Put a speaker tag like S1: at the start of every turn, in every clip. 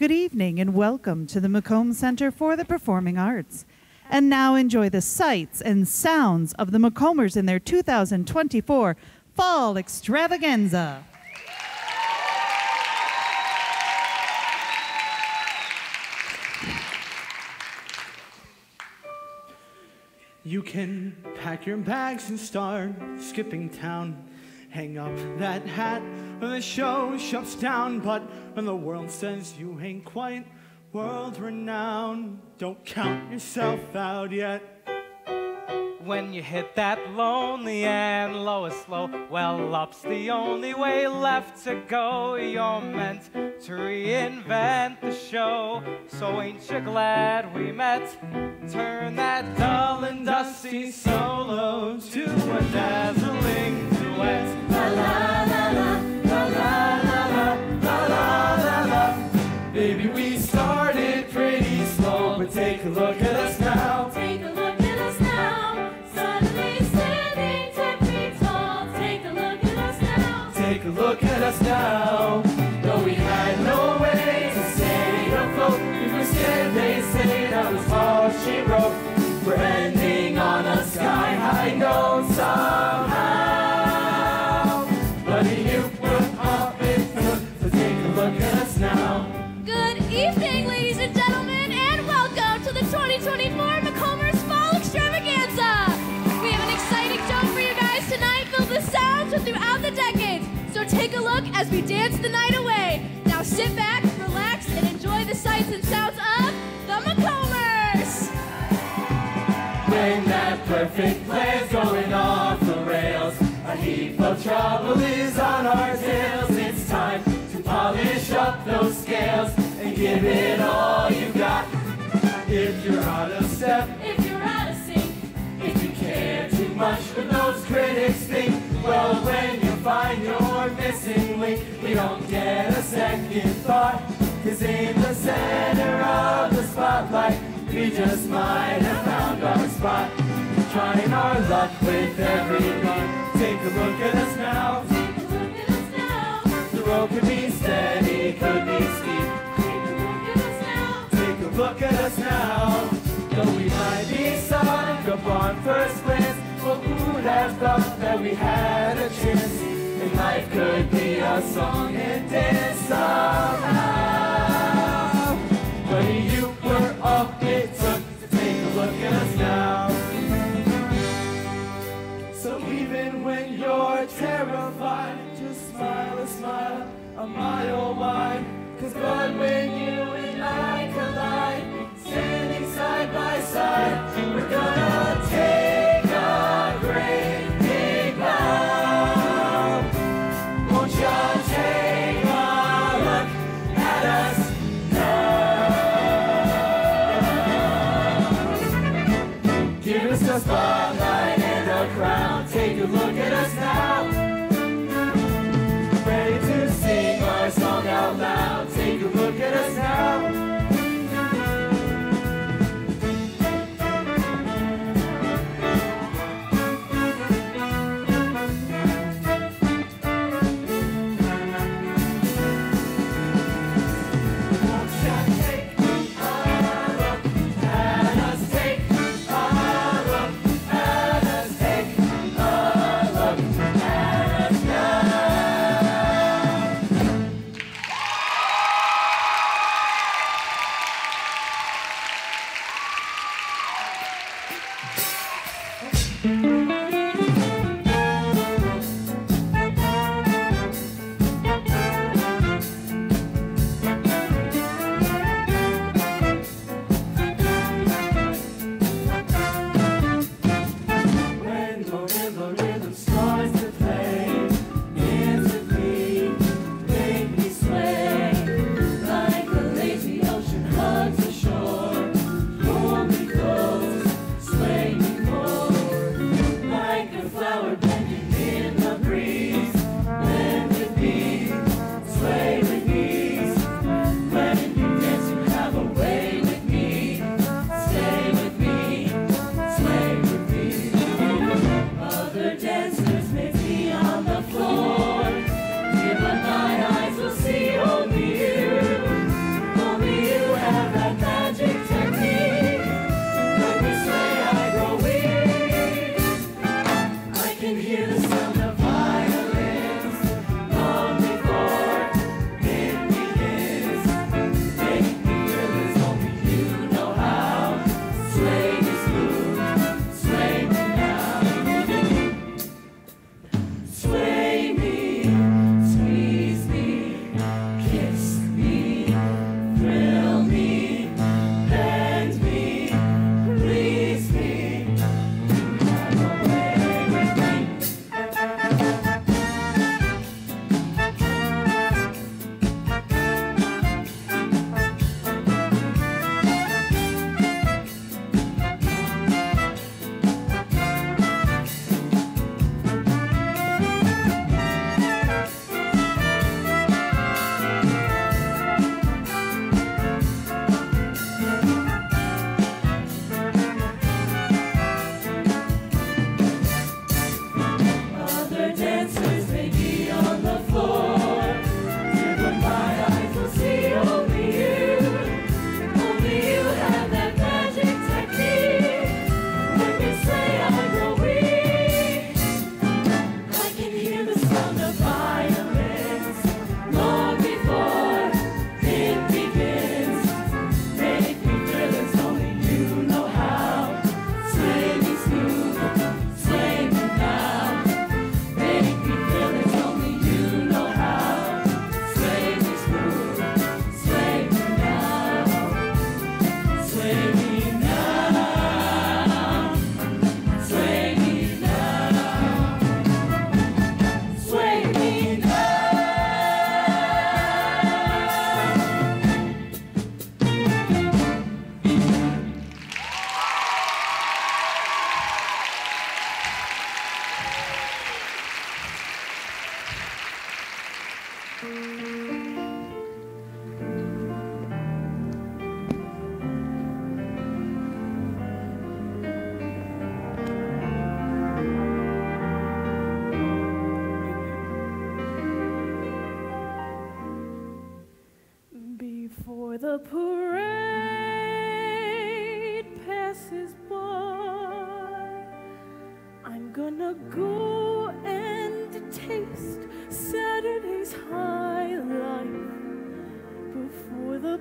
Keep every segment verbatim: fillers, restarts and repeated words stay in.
S1: Good evening and welcome to the Macomb Center for the Performing Arts. And now enjoy the sights and sounds of the Macombers in their two thousand twenty-four Fall Extravaganza.
S2: You can pack your bags and start skipping town. Hang up that hat when the show shuts down. But when the world says you ain't quite world-renowned, don't count yourself out yet.
S3: When you hit that lonely and lowest low, well, up's the only way left to go. You're meant to reinvent the show, so ain't you glad we met? Turn that dull and dusty solo to a dazzling duet. La la la la, la la la la, la la la la. Baby, we started pretty slow, but take a look at us now.
S4: Take a look at us now. Suddenly standing ten feet tall. Take a look at us now.
S3: Take a look at us now. Though we had no way to stay afloat, we were scared they say that was all she wrote. We're ending on a sky-high note somehow. But you were up in front, so take a look at us now.
S4: Good evening, ladies and gentlemen, and welcome to the twenty twenty-four Macombers Fall Extravaganza. We have an exciting show for you guys tonight, filled with sounds from throughout the decades. So take a look as we dance the night away. Now sit back, relax, and enjoy the sights and sounds of the Macombers.
S3: When that perfect plan's going off the rails, a heap of trouble is on our tails. It's time to polish up those scales and give it all you got. If you're out of step,
S4: If you're out of sync,
S3: if you care too much what those critics think, well, when you find your missing link, we don't get a second thought. Cause in the center of the spotlight, we just might have found our spot. Trying our luck with everyone. Take a look at us now.
S4: take a look at us now.
S3: The road could be steady, could be steep.
S4: Take a look at us now.
S3: Take a look at us now. Though we might be sunk upon first glance, well, who'd have thought that we had a chance? And life could be a song and dance somehow. But you were all it took to take a look at us now. So even when you're terrified, just smile a smile a mile wide. Cause but when you and I collide, standing side by side, we're gonna take a great big bow. Won't you take a look at us now? Give us a spotlight and a crown. Take a look at us now. Ready to sing our song out loud. Take a look at us now.
S5: Before the parade passes by, I'm gonna go and taste Saturday's high life. Before the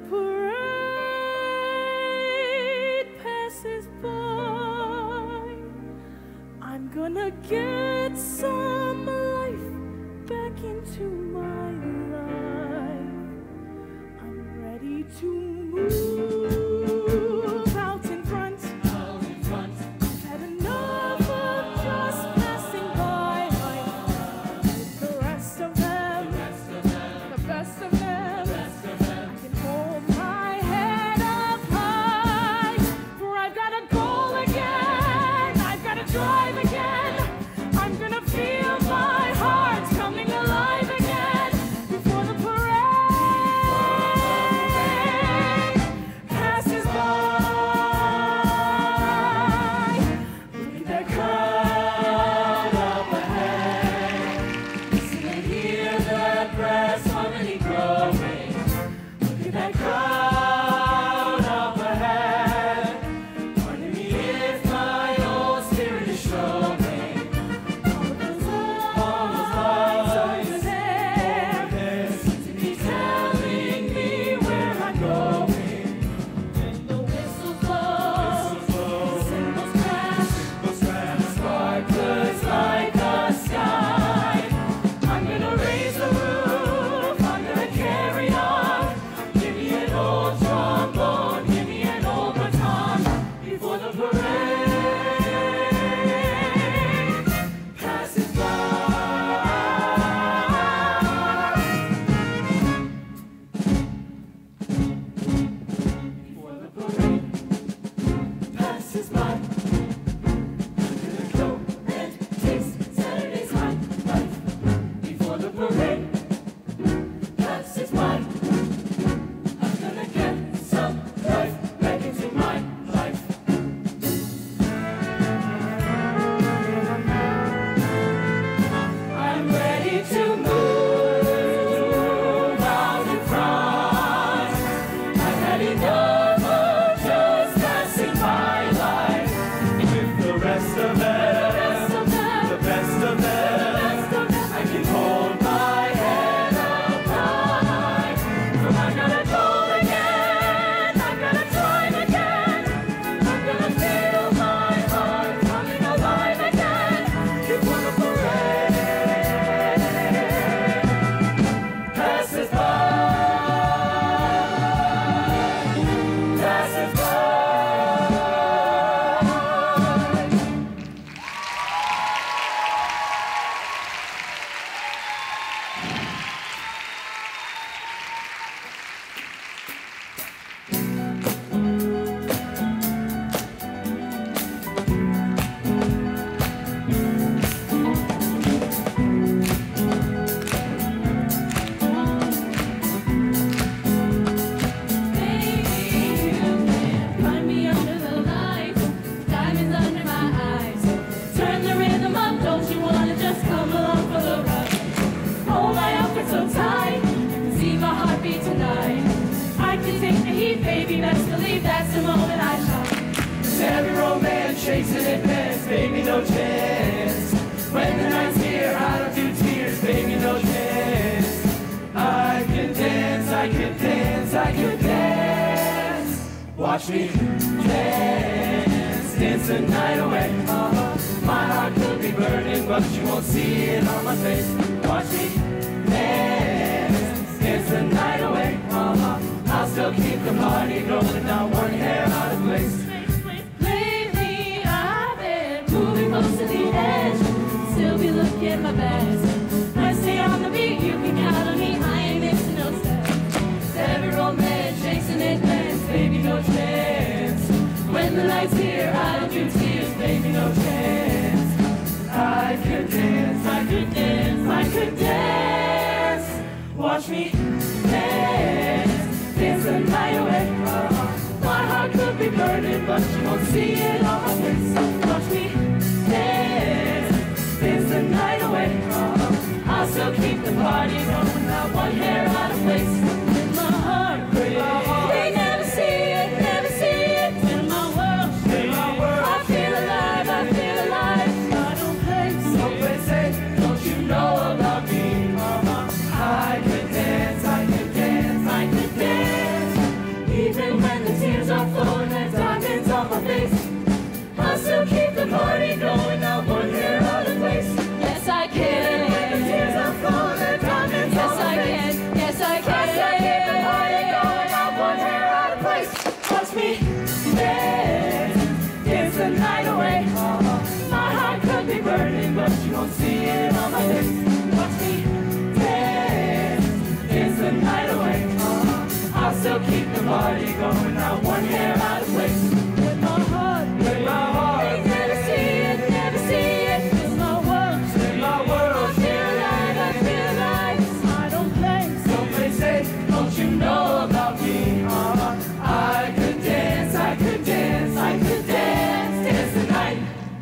S5: parade passes by, I'm gonna get some life back into my life. I'm ready to move out in front.
S6: Out in front.
S5: I've had enough of just passing by. The rest of them,
S6: The rest of them.
S5: the best of them,
S6: The rest of them.
S5: I can hold my head up high. For I've got a goal again, I've got to drive again. I'm gonna feel my heart coming alive again. Before the parade passes by. Look at that crowd up ahead. Listen and hear that brass harmony growing. Look at that crowd up ahead. Pardon me if my old spirit is showing. All of those lights over there seem to be telling me where I'm going. When the whistle blows, the cymbals crash, the sparklers light the sky. I'm gonna raise the roof, I'm gonna carry on. Give me an old trombone, give me an old baton. Before the parade passes by. Before the parade passes by, I'm gonna go and taste Saturday's high life. Before the parade passes by, I'm gonna get some life back into my life. I'm ready to move out in front. I've had enough of just passing my life.
S2: With the rest of them,
S5: Best of them,
S2: the best of them,
S5: best of them,
S2: I can hold my head
S5: up high. For I'm gonna go again, I'm gonna drive again. I'm gonna feel my heart coming alive again. Before the parade passes by, passes by. Find me under the lights, diamonds under my eyes. Turn the rhythm up, don't you wanna just come along for the ride? Hold my outfit so tight, see my heartbeat tonight. I can take the heat, baby, best believe that's the moment I shine.
S2: every romance chasing advance, baby, no chance. When the night's here, I don't do tears, baby, no chance. I can dance, I can dance, I can dance. Watch me dance, dance the night away. Uh-huh. My heart could be burning, but you won't see it on my face. Watch me dance, dance the night away. Uh-huh. I'll still keep the party going, not one hair out of place.
S5: Lately I've been moving close to the edge, still be looking my best. I stay on the beat, you can count on me, I ain't missing no steps. Every romance chasing advance, baby, no chance. When the light's here, I don't do tears, baby, no chance.
S2: I could dance, I could dance, I could dance.
S5: Watch me dance, dance the night away. Uh-huh. My heart could be burning, but you won't see it on my face. Watch me dance, dance the night away. Uh-huh. I'll still keep the party going, not one hair out of place. With my heart breaks. the party going, not one hair out of place.
S7: With my heart,
S5: With my heart,
S7: they never see it, never see it. It's my world,
S5: in my world,
S7: I feel alive, I feel alive. I don't play,
S5: so play safe, don't you know about me? Uh, I could dance, I could dance, I could dance, dance the night.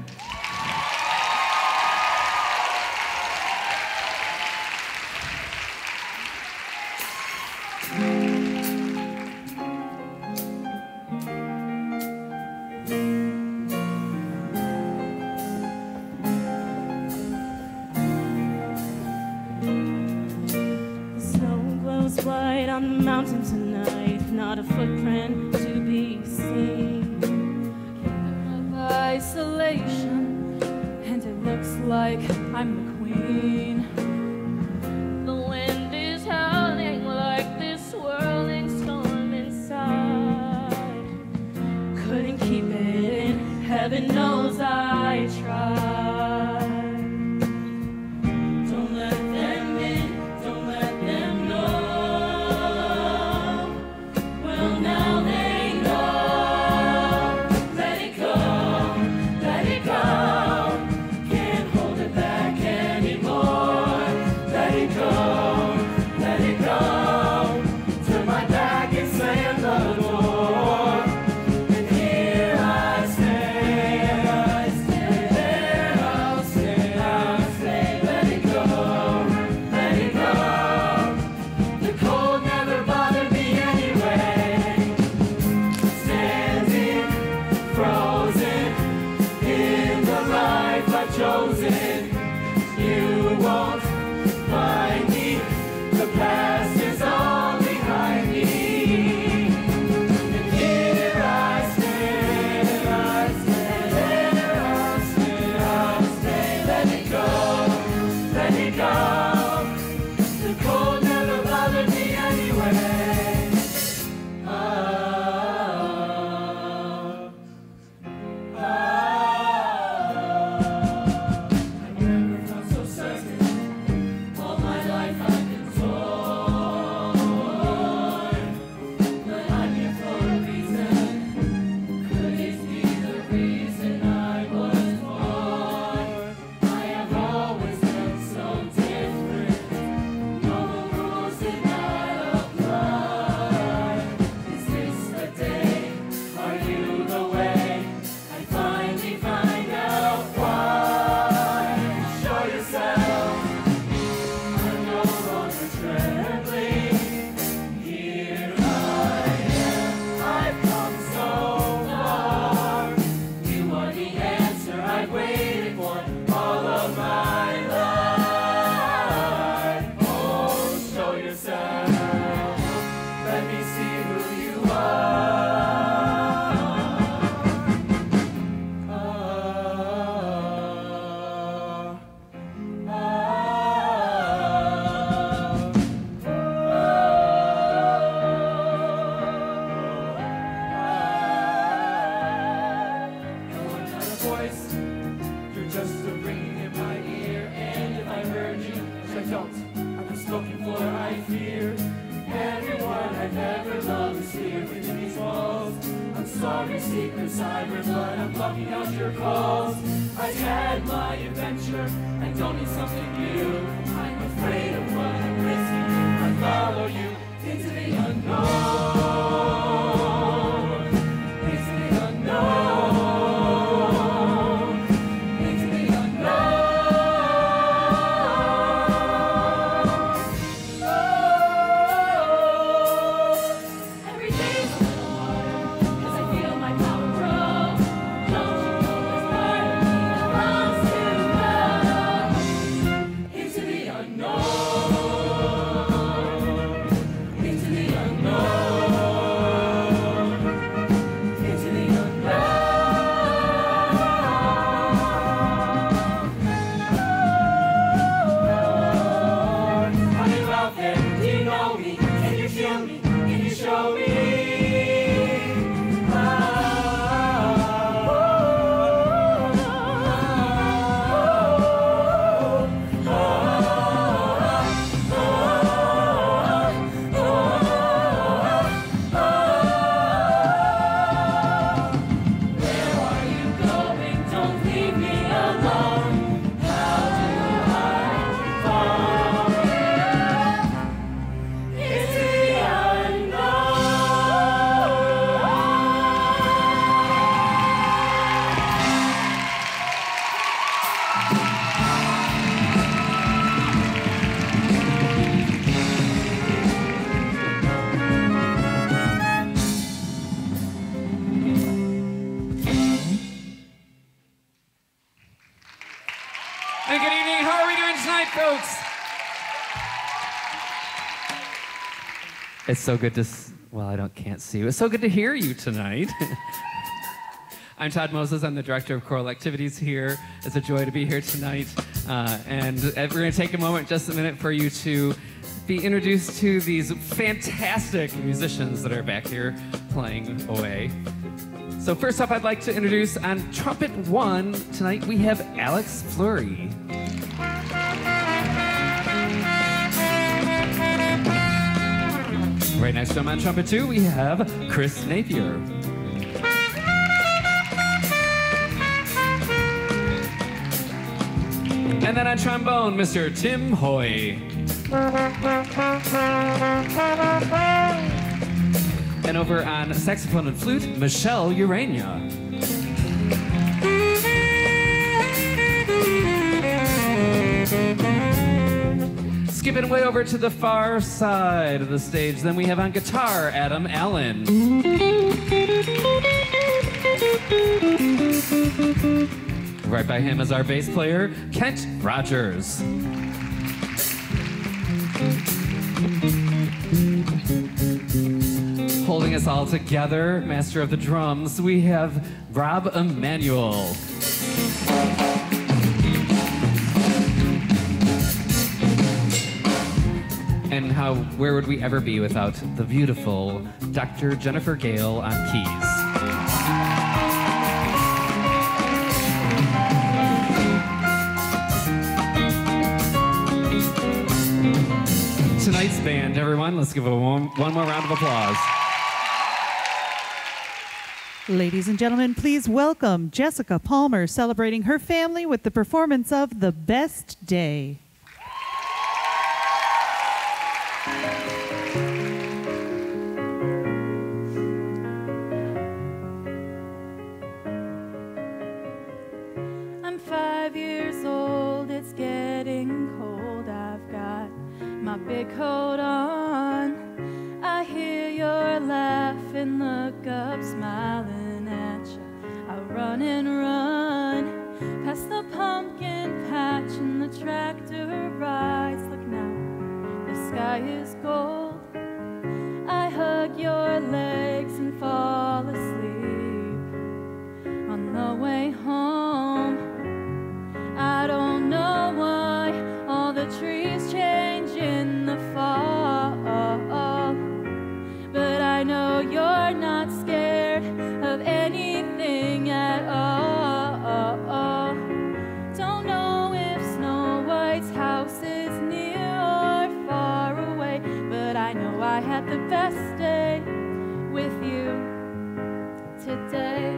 S7: The snow glows white on the mountain tonight, not a footprint to be seen. Of isolation, and it looks like I'm the queen. The wind is howling like this swirling storm inside. Couldn't keep it in, heaven knows I tried. Don't let them in, don't let them know. Well, now they know. Let it go, let it go. Can't hold it back anymore. Let it go, let it go. Turn my back and slam the door. And here I stand, I stand. There I'll stay, I'll stay. Let it go, let it go. The cold never bothered me anyway. Standing frozen in the life I've chosen. You won't find me. The past is all behind me. And here I stand, I stand. There I'll stay, I'll stay. Let it go, let it go. The cold never bothered me anyway. Oh, oh. I've never felt so certain. All my life I've been torn. But I'm here for a reason. Could this be the reason I was born? I have always felt so different. No rules did not apply. Is this the day? Are you the way? I finally find out why. Show yourself. I'm no longer trembling. Here I am. I've come so far. You are the answer I've waited for all of my life. Oh, show yourself. Let me see who you are. Oh, oh, You're not a voice, you're just a ringing in my ear. And if I heard you, which I don't, I'm just looking for, I fear. Everyone I've ever loved is here within these walls. I'm sorry, secret cybers, but I'm blocking out your calls. I've had my adventure, I don't need something new. I'm afraid of what I'm risking. I follow you into the unknown. Into the unknown. Into the unknown. Oh, every day's a little harder, 'cause I feel my power grow. Don't you know this part of me that longs to go into the unknown?
S8: folks. It's so good to, s- well, I don't can't see you. It's so good to hear you tonight. I'm Todd Moses. I'm the director of choral activities here. It's a joy to be here tonight. Uh, and uh, we're going to take a moment, just a minute, for you to be introduced to these fantastic musicians that are back here playing away. So first up, I'd like to introduce on trumpet one tonight, we have Alex Fleury. Right next to him on trumpet two, we have Chris Napier. And then on trombone, Mister Tim Hoy. And over on saxophone and flute, Michelle Urania. Skipping way over to the far side of the stage, then we have on guitar, Adam Allen. Right by him is our bass player, Kent Rogers. Holding us all together, master of the drums, we have Rob Emanuel. And how, where would we ever be without the beautiful Doctor Jennifer Gale on keys? Tonight's band, everyone, let's give a one, one more round of applause.
S1: Ladies and gentlemen, please welcome Jessica Palmer celebrating her family with the performance of The Best Day.
S9: I'm five years old, it's getting cold. I've got my big coat on. I hear your laugh and look up, smiling at you. I run and run past the pumpkin patch and the tractor rides. Look now, the sky is gold. I hug your legs and fall asleep on the way home. I don't know why all the trees change in the fall, but I know you're not scared of anything at all. Don't know if Snow White's house is near or far away, but I know I had the best day with you today.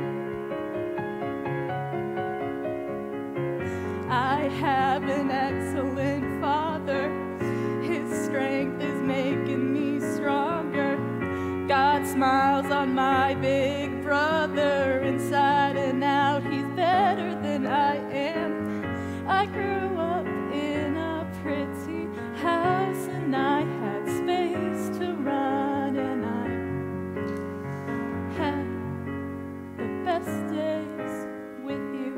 S9: I have an excellent father. His strength is making me stronger. God smiles on my big brother. Inside and out, he's better than I am. I grew up in a pretty house and I had space to run, and I had the best days with you.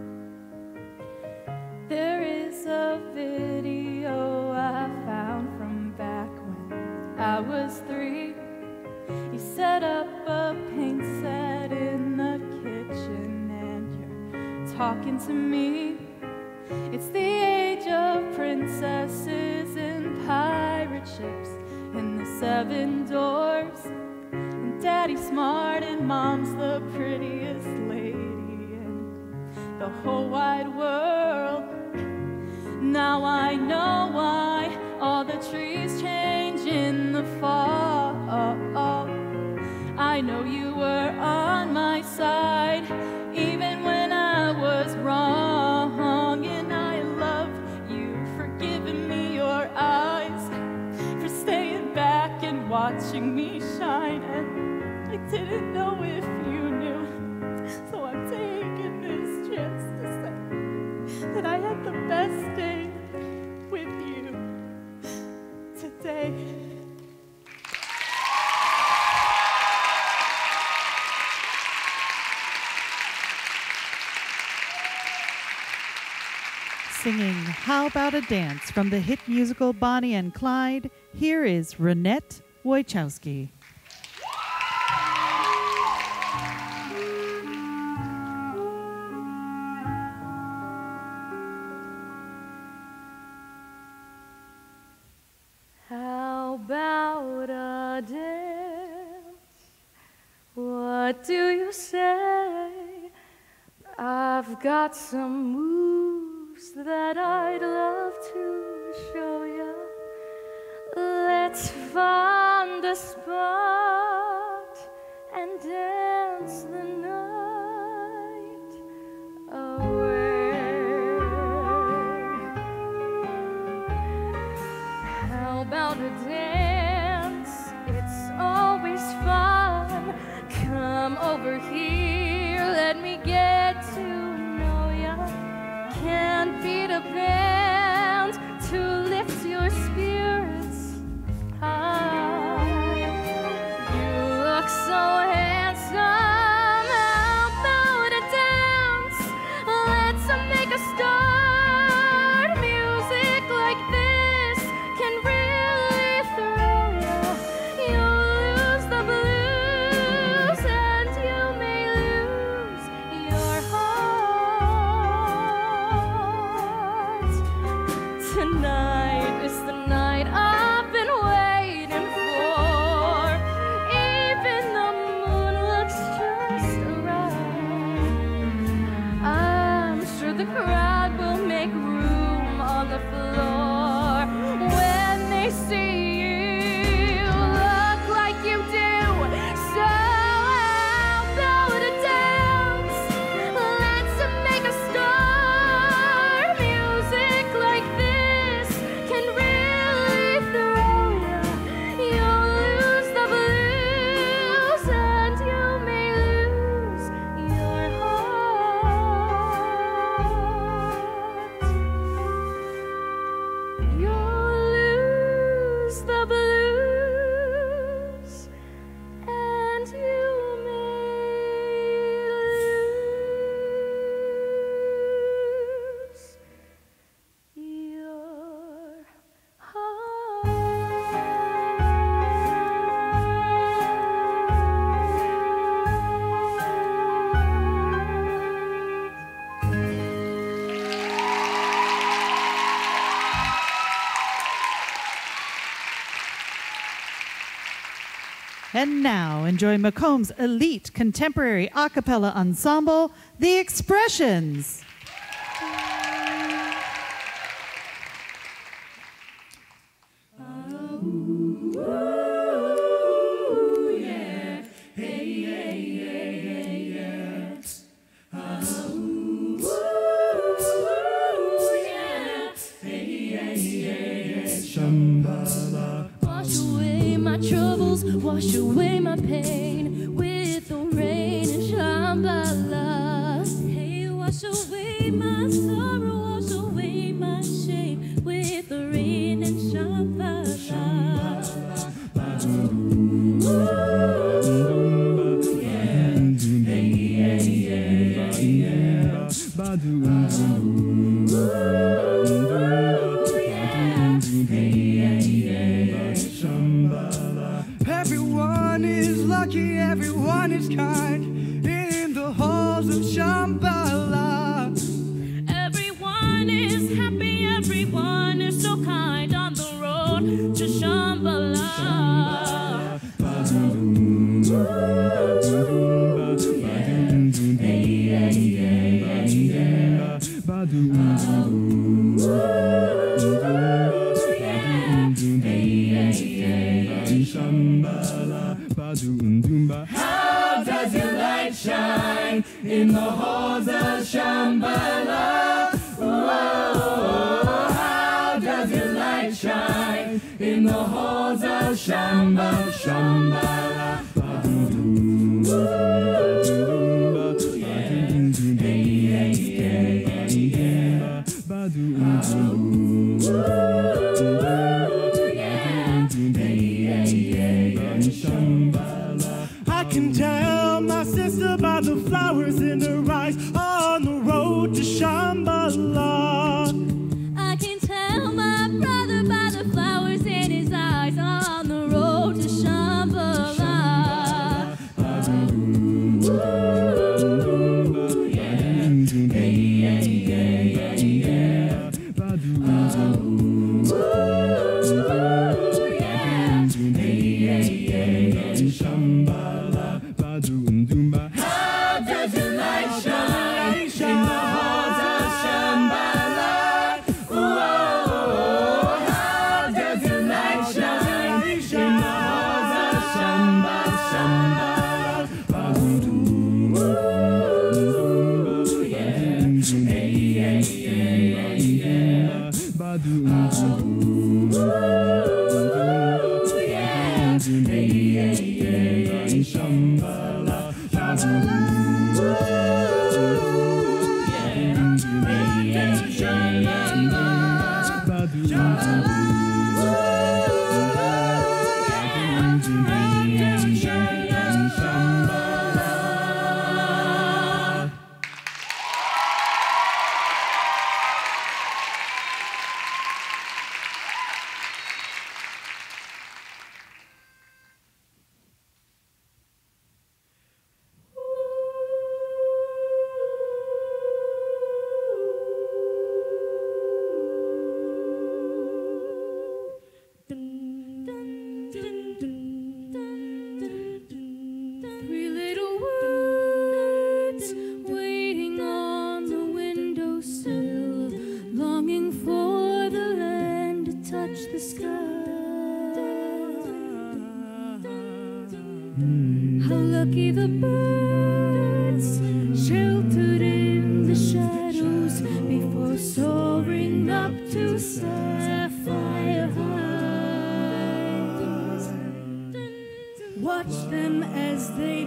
S9: There is a video I found from back when I was three. You set up a paint set in the kitchen and you're talking to me. It's the age of princesses and pirate ships and the seven dwarfs. And Daddy's smart and Mom's the prettiest lady in the whole wide world. Now I know why all the trees change in the fall. I know you were on my side even when I was wrong, and I love you for giving me your eyes, for staying back and watching me shine. And I didn't know if you knew, so I'm taking this chance to say that I had the best day with you today.
S1: Singing How About a Dance from the hit musical Bonnie and Clyde, here is Renette Wojciechowski.
S9: How about a dance? What do you say? I've got some moves that I'd love to show ya. Let's find a spot and dance the night away. How about a dance? It's always fun. Come over here, let me get to know ya. Can't beat a band to lift your spirits high. You look so handsome. How about a dance? Let's make a start. Music like this can really throw ya. You'll lose the blues and you may lose your heart. Tonight is the night I've been waiting for. Even the moon looks just right. I'm sure the crowd will make room on the floor when they see you look like you do. So how about a dance? Let's make a start. Music like this can really throw ya. You'll lose the blues and you may lose your heart. You'll lose the blues and you may lose your
S1: And now enjoy Macomb's elite contemporary a cappella ensemble, The Expressions.
S4: Wash away my troubles, wash away my pain with the rain and Shambhala. Hey, wash away my sorrow, wash away my shame with the rain and Shambhala.
S2: Everyone is lucky, everyone is kind in the halls of Shambhala.
S4: Everyone is happy, everyone is so kind on the road to Shambhala.
S5: How does your light shine in the halls of Shambhala? Whoa, how does your light shine in the halls of Shambhala? Shambhala.
S2: I can tell my sister by the flowers in her eyes on the road to Shambhala.
S5: Shambhala, ba-doom, doom, ba. How does the light shine in the halls of Shambhala? Whoa, how does the light shine in the halls of Shambhala? Shambhala, ba-doom, doom, yeah, hey, yeah, yeah, yeah, ba-doom, doom, yeah, hey, yeah, yeah, Shambhala, Shambhala, yeah, hey, yeah, Shambhala, Shambhala, hey, yeah, Shambhala.
S4: Three little words waiting on the windowsill, longing for the land to touch the sky. How lucky the birds, sheltered in the shadows before soaring up to sapphire heights. Watch them as they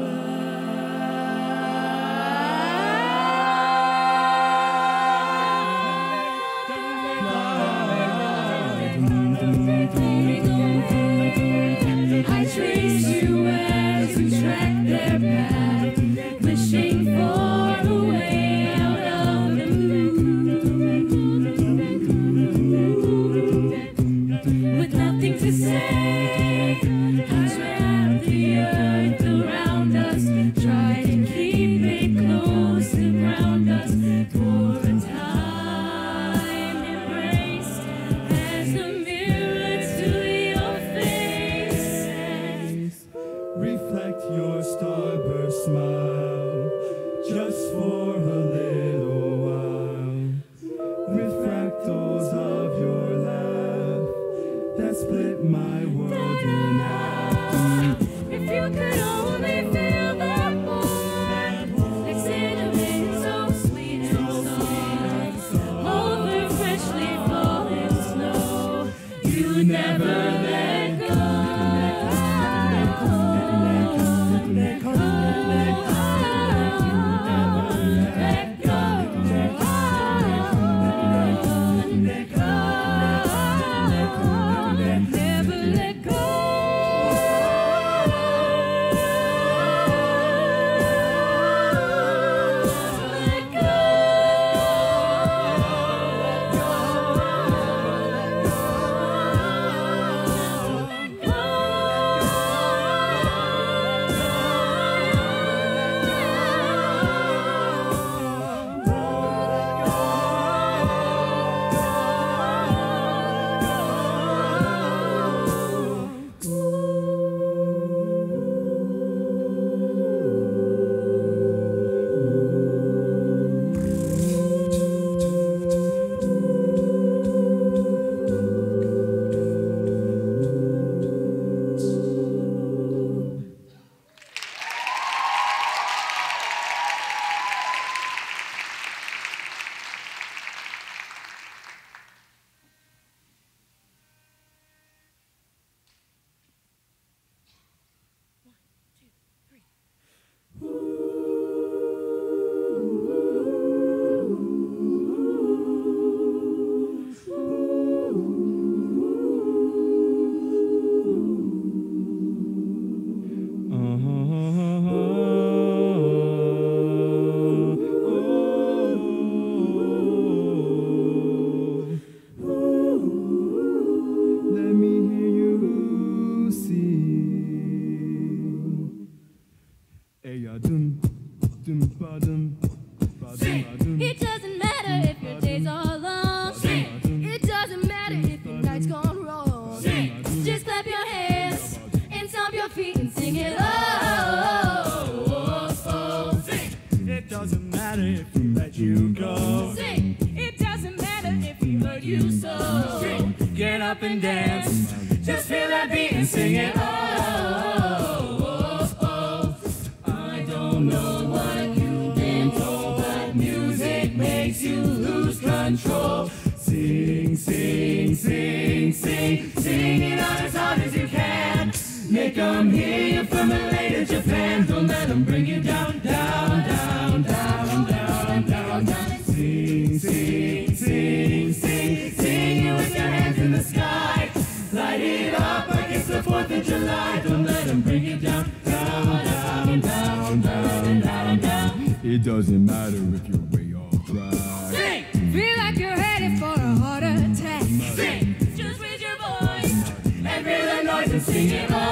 S4: fly. I trace you as you track their path, wishing for a way out of the moon. With nothing to say, I wrap the earth around us, try to keep it close to ground us for a time embraced as the mirror to your face.
S5: Reflect your starburst smile, just for a little while. With fractals of your laugh that split my world in half.
S4: If you could only feel the warmth, like cinnamon, so sweet and soft, over freshly falling snow, you never let go. Let go. Let go. Let go. Never let go. Let go. It doesn't matter if your days are long. It doesn't matter if your night's gone wrong. Just clap your hands and stomp your feet and
S2: you go.
S5: Sing. It doesn't matter if we hurt you so.
S2: Sing. Get up and dance. Just feel that beat and sing it. Oh, oh, oh, oh. I don't know what you've been told, but music makes you lose control. Sing, sing, sing, sing, sing it out as hard as you can. Make them hear you from L A to Japan. Don't let them bring you down, down, down, down, down, down, down. Sing, sing, sing, sing, sing it with your hands in the sky. Light it up like it's the fourth of July. Don't let them bring you down, down, down, down, down, down, down.
S10: It doesn't matter if you're way off track.
S5: Sing. Feel like you're headed for a heart attack. Sing. Just raise your voice and feel the noise and sing it. Oh,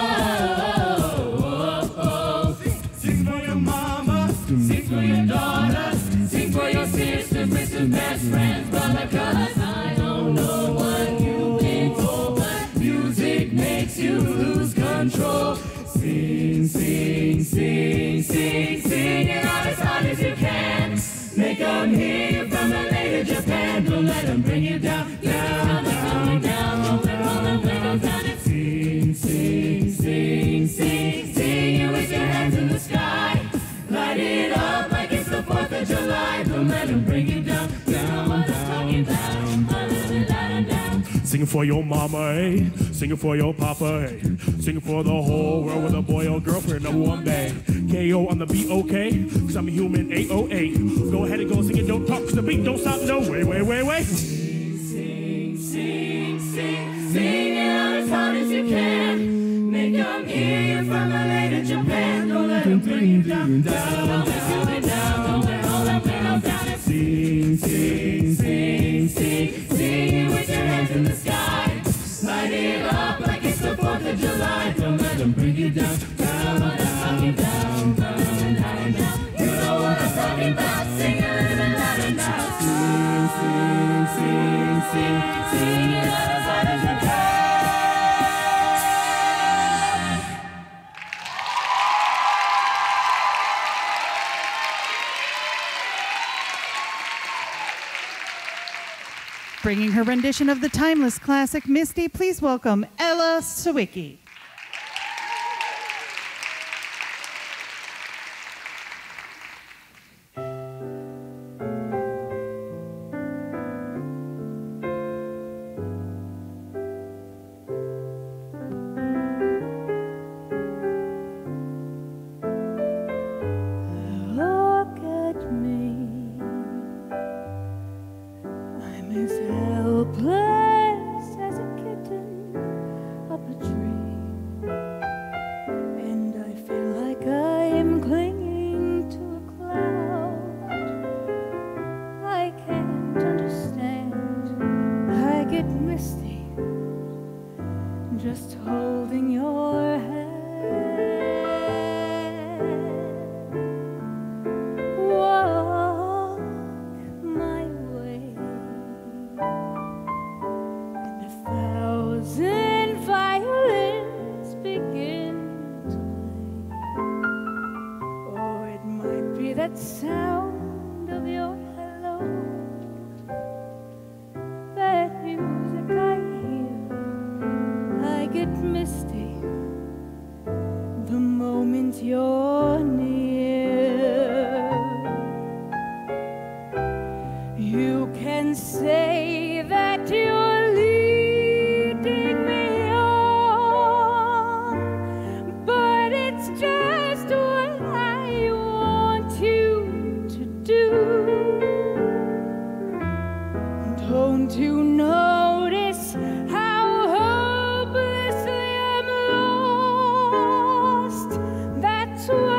S5: oh, oh, oh.
S2: Sing for your mama, sing for your daughter, sing for your sisters, sisters, best friends, brother, cause I don't know what you've been told, but music makes you lose control. Sing, sing, sing, sing, sing it out as hard as you can. Make them hear you from L A to Japan. Don't let them bring you down, down, down, down. Roll it, roll it, wiggle down and sing, sing, sing, sing, sing it with your hands in the sky. Light it up like it's the fourth of July. Don't let them bring you down, down, down, down, down, down, down. Sing it for your mama, eh? Sing it for your papa, eh? Sing it for the whole world with a boy or girlfriend, number one bang. K O on the beat, okay? Cause I'm a human, A O A. Go ahead and go sing it, don't talk, cause the beat don't stop, no, wait, wait, wait, wait. Sing, sing, sing, sing, sing it out as hard as you can. Make them hear you from L A to Japan. Don't let them bring you down, down, down, down, down, down, down, down. Sing, sing, sing, sing, sing it with your hands in the sky. Light it up like it's the fourth of July. Don't let them bring you down, down, down, down, down, down, down. You know what I'm talking about. Sing a little bit louder now. Sing, sing, sing, sing, sing it out as hard as you can.
S1: Bringing her rendition of the timeless classic Misty, please welcome Ella Sawicki.
S9: Look at me. I'm as helpless as a kitten up a tree, and I feel like I'm clinging to a cloud. I can't understand. I get misty just holding your hand. Walk my way, and a thousand violins begin to play. Or it might be that sound of your hello, that music I hear. I get misty the moment you're near. You can say that you're leading me on, but it's just what I want you to do. Don't you notice how hopelessly I'm lost? That's why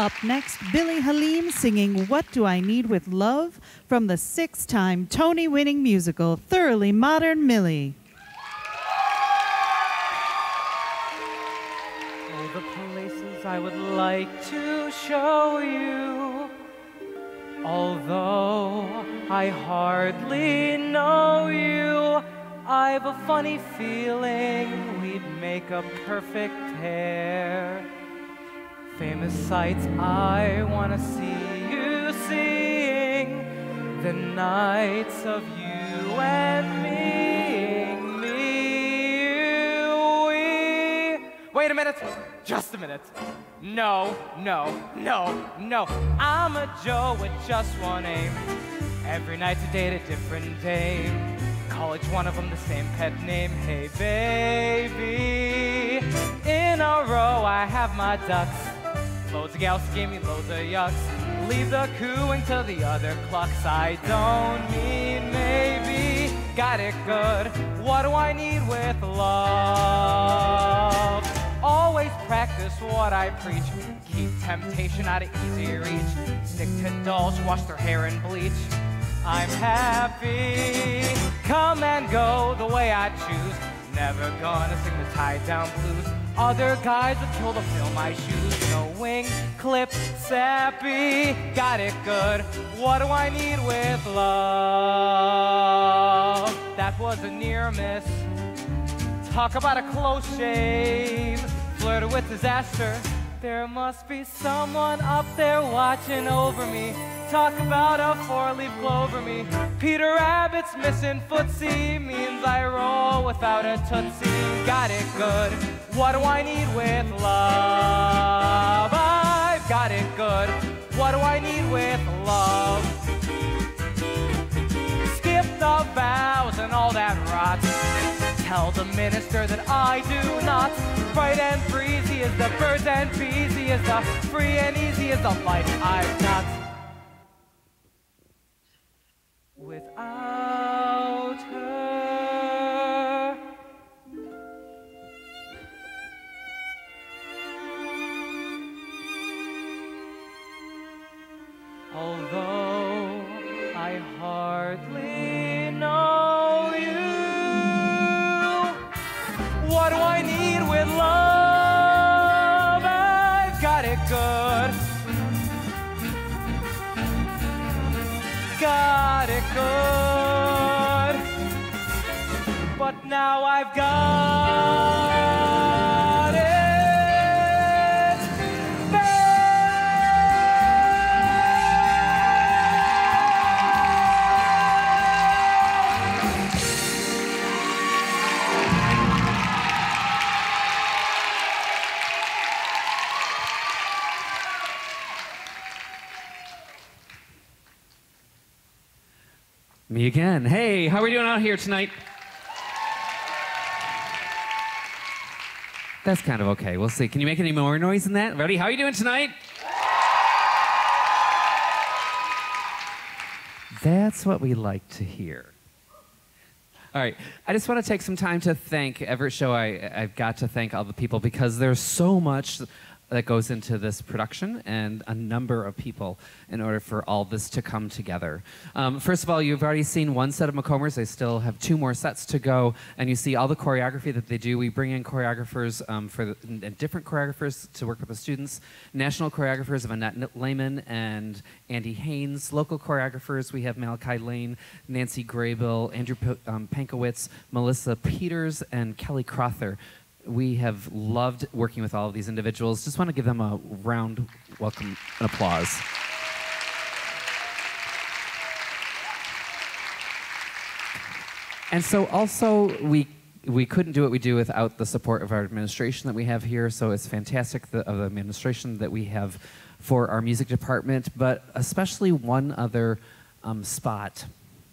S1: Up next, Billy Halim singing What Do I Need With Love from the six-time Tony-winning musical Thoroughly Modern Millie.
S3: Oh, the places I would like to show you, although I hardly know you, I've a funny feeling we'd make a perfect pair. Famous sights I want to see you seeing, the nights of you and me, me, you, we. Wait a minute, just a minute. No, no, no, no. I'm a Joe with just one aim. Every night to date a different dame. Call each one of them the same pet name. Hey, baby. In a row I have my ducks. Loads of gals gave me loads of yucks. Leave the cooing to the other clucks. I don't mean maybe. Got it good. What do I need with love? Always practice what I preach. Keep temptation out of easy reach. Stick to dolls, wash their hair and bleach. I'm happy. Come and go the way I choose. Never gonna sing the tie-down blues. Other guys would kill to fill my shoes. No wing, clip, sappy. Got it good. What do I need with love? That was a near miss. Talk about a close shave. Flirted with disaster. There must be someone up there watching over me. Talk about a four-leaf clover me. Peter Rabbit's missing footsie means I roll without a tootsie. Got it good. What do I need with love? I've got it good. What do I need with love? Skip the vows and all that rot. Tell the minister that I do not. Bright and breezy as the birds and beesy as the free and easy as the life I've got. Without her, although I hardly know you, what do I need with love? I've got it good. Got it good, but now I've got it
S8: Me again. Hey, how are we doing out here tonight? That's kind of okay. We'll see. Can you make any more noise than that? Ready? How are you doing tonight? That's what we like to hear. All right. I just want to take some time to thank every show I, I've got to thank all the people because there's so much that goes into this production and a number of people in order for all this to come together. Um, first of all, you've already seen one set of Macombers. They still have two more sets to go, and you see all the choreography that they do. We bring in choreographers um, for the, and different choreographers to work with the students. National choreographers of Annette Lehman and Andy Haynes. Local choreographers, we have Malachi Lane, Nancy Graybill, Andrew P um, Pankowitz, Melissa Peters, and Kelly Crother. We have loved working with all of these individuals. Just want to give them a round welcome and applause. And so also, we, we couldn't do what we do without the support of our administration that we have here, so it's fantastic the, of the administration that we have for our music department, but especially one other um, spot.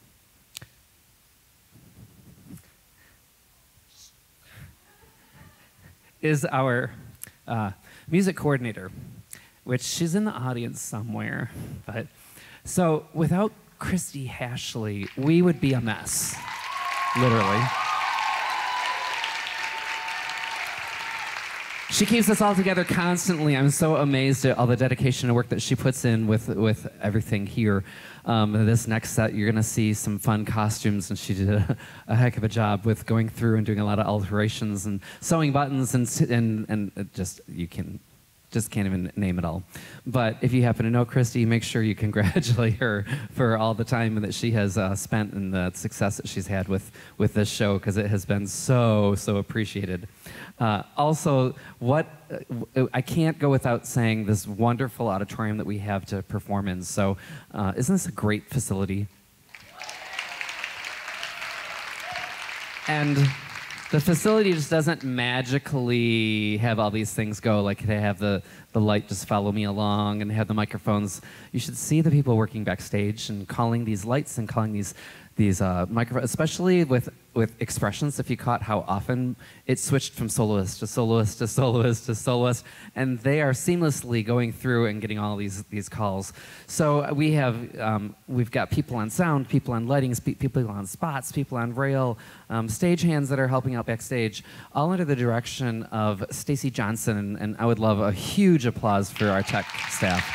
S8: Is our uh, music coordinator, which she's in the audience somewhere. But so without Christy Hashley, we would be a mess, literally. She keeps us all together constantly. I'm so amazed at all the dedication and work that she puts in with, with everything here. Um, this next set, you're going to see some fun costumes, and she did a, a heck of a job with going through and doing a lot of alterations and sewing buttons, and, and, and it just, you can, just can't even name it all. But if you happen to know Christy, make sure you congratulate her for all the time that she has uh, spent and the success that she's had with, with this show, because it has been so, so appreciated. Uh, also, what uh, I can't go without saying this wonderful auditorium that we have to perform in. So, uh, isn't this a great facility? And the facility just doesn't magically have all these things go, like they have the, the light just follow me along and they have the microphones. You should see the people working backstage and calling these lights and calling these these uh, microphones, especially with, with expressions. If you caught how often it switched from soloist to soloist to soloist to soloist, and they are seamlessly going through and getting all these these calls. So we have um, we've got people on sound, people on lighting, people on spots, people on rail, um, stage hands that are helping out backstage, all under the direction of Stacy Johnson, and, and I would love a huge applause for our tech staff.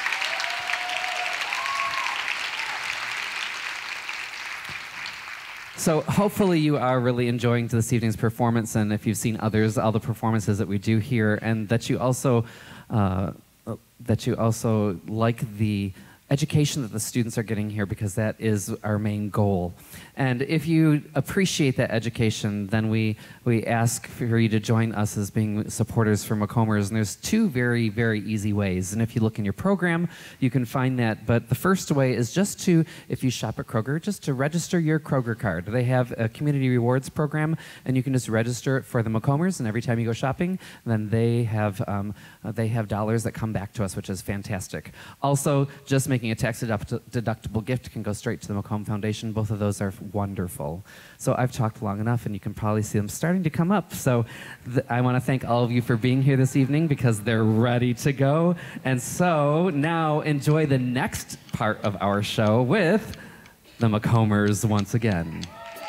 S8: So hopefully you are really enjoying this evening's performance, and if you've seen others, all the performances that we do here, and that you also uh, that you also like the education that the students are getting here, because that is our main goal. And if you appreciate that education, then we, we ask for you to join us as being supporters for Macombers. And there's two very, very easy ways. And if you look in your program, you can find that. But the first way is just to, if you shop at Kroger, just to register your Kroger card. They have a community rewards program, and you can just register it for the Macombers. And every time you go shopping, then they have, um, uh, they have dollars that come back to us, which is fantastic. Also, just making a tax deductible gift can go straight to the Macomb Foundation. Both of those are wonderful. So I've talked long enough, and you can probably see them starting to come up. So th I want to thank all of you for being here this evening, because they're ready to go. And so now enjoy the next part of our show with the Macombers once again.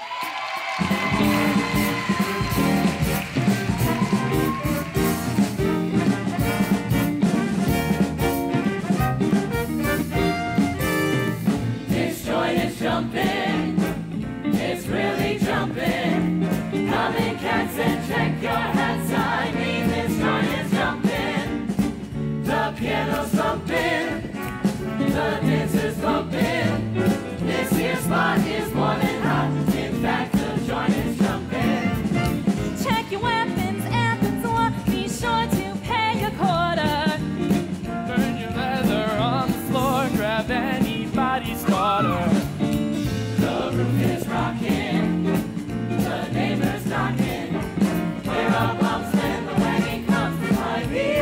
S5: Jumping, it's really jumping. Come in, cats, and check your hats. I mean, this joint is jumping. The piano's thumping, the dancers bumping. This here spot is more than hot. In fact, the joint is jumping.
S9: Check your weapons at the door. Be sure to pay a quarter.
S3: Burn your leather on the floor. Grab anybody's daughter.
S5: The roof is rocking, the neighbors knocking. We're up bumps when the wagon comes behind me.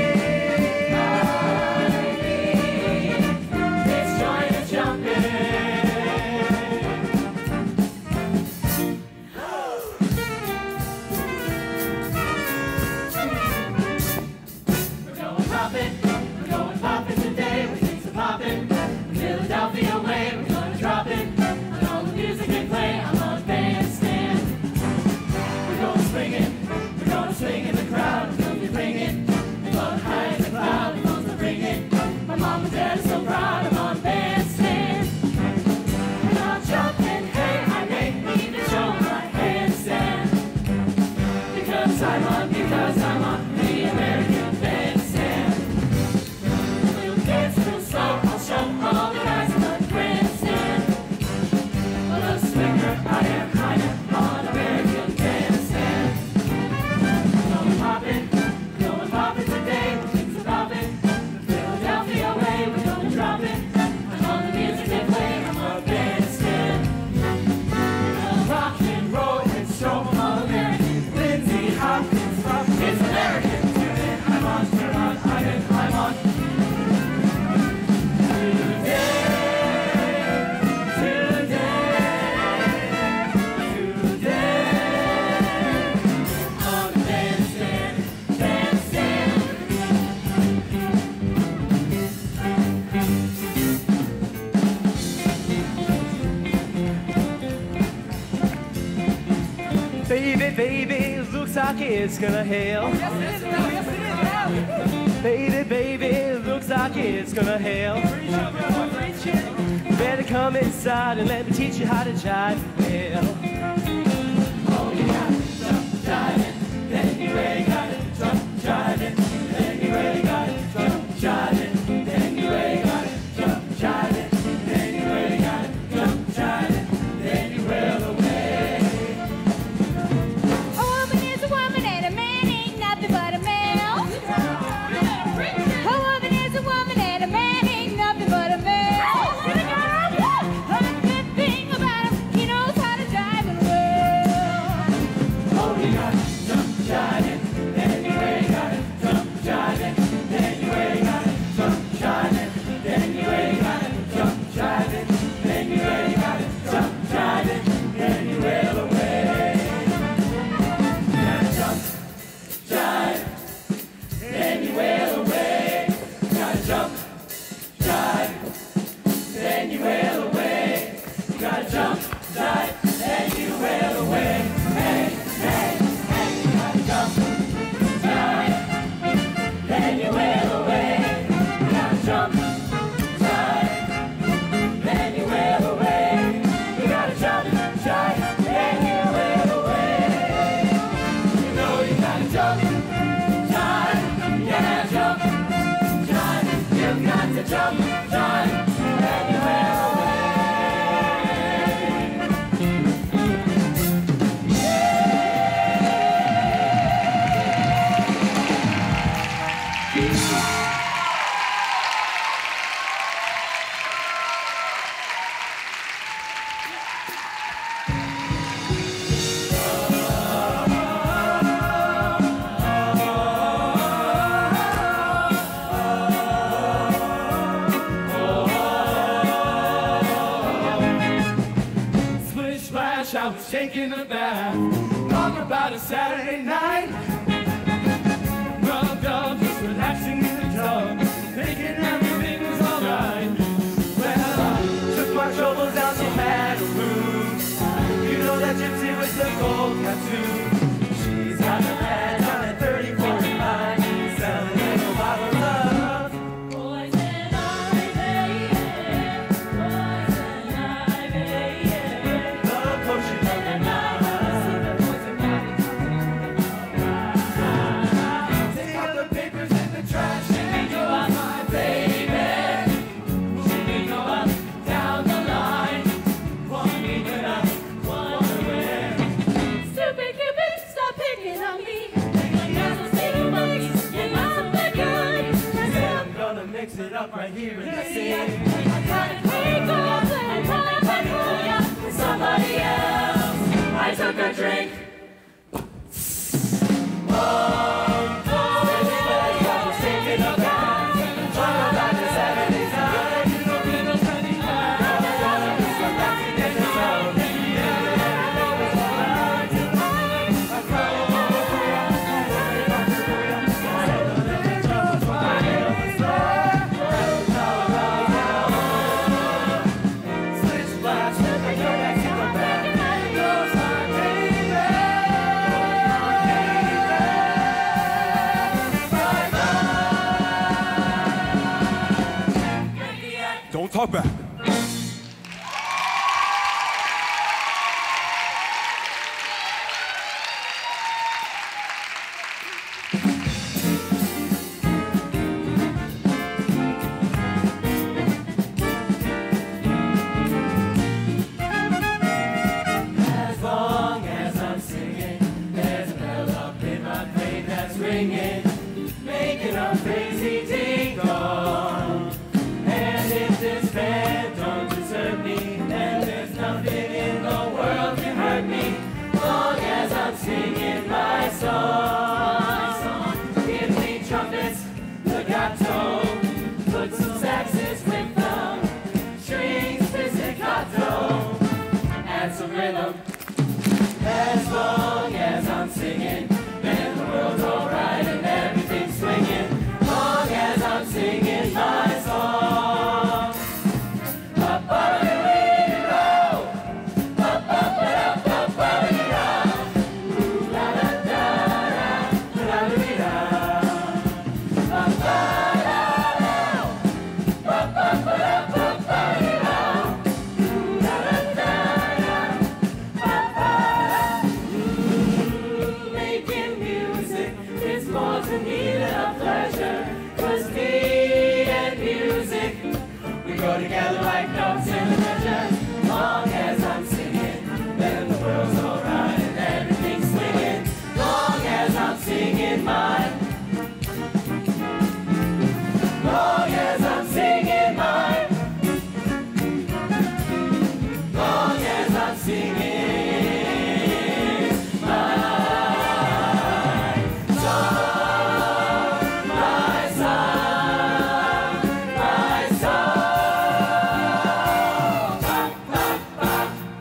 S5: Behind me. This joint is jumping. We're going poppin', we're going poppin' today. We think so poppin'. Philadelphia way, we're gonna drop it. Music they play on the bandstand. We're going swinging, we're going swing in the crowd. We're going to bring it, we're going high in the cloud. We're going to bring it. My mom and dad are so proud I'm on bandstand. And I'll jump and hey, I may even show my handstand. Because I'm on, because I'm on the American bandstand. We'll dance real slow, I'll show all the guys in the grandstand. A swinger, I am kinda on American bandstand. Going poppin', going poppin' today. Things are poppin'. Philadelphia way, we're gonna drop it. I'm on the music they play, I'm a bandstand. We'll rock and roll and show them all American. Lindsay Hopkins, it's American. Tune in, I'm on, turn on, I'm in, I'm on. Today.
S3: Baby, baby, look
S11: looks like it's gonna hail. Baby, baby, it looks like it's gonna hail. Better come inside and let me teach you how to jive and hail. Oh, you gotta jump, jive it, then you really gotta jump, jive it, then you really gotta jump, jive it, then you really gotta jump, jive it, then you really gotta jump, jive it, then you will away.
S4: A woman is a woman and a man ain't nothing but a male. A woman is a woman and a man ain't nothing but a male. The good thing about him, he knows how to jive and well.
S11: Oh, you gotta jump, jive it, then you really gotta jump, jive it, then you really gotta jump, jive it, then you really gotta jump, jive it, then you really gotta jump, jive it, then you will away. Gotta jump, jive, then you will away. Gotta jump, jive, then you will away. You gotta jump, jive, then you will away. Hey, hey, hey, you gotta jump, jive, then you will away. You gotta jump, jive, then you will away. You gotta jump, jive, then you will away. You know you gotta jump, jive, you gotta jump, jive, you got to jump, jive, then you will away. Splish splash, I was taking a bath. Talk about a Saturday night. Rubbed up, just relaxing in the tub, thinking everything was alright. Well, I took my troubles out to Macomb. You know that gypsy with the gold tattoo. She's got the bad down at thirty forty-five, selling little bottles of
S5: Boys and I, baby. Boys and I, baby.
S11: love potion of the night. Take out the papers and the trash and go out, my baby. We go up, down the line. One minute up, one away.
S5: Stupid Cupid, stop picking on me. Like that's a single box, and I'm the good.
S11: I'm gonna mix it up right here in the scene.
S5: I gotta take off and run back home with somebody else.
S11: I took a drink.
S10: Don't talk back.
S11: As long as I'm singing, there's a bell up in my brain that's ringing, making a crazy ding dong. And if this band grow together like notes in a measure. Long as I'm singing, then the world's alright and everything's swinging. Long as I'm singing mine. Long as I'm singing mine. Long as I'm singing mine. Song, my song, my song. Ba, ba, ba.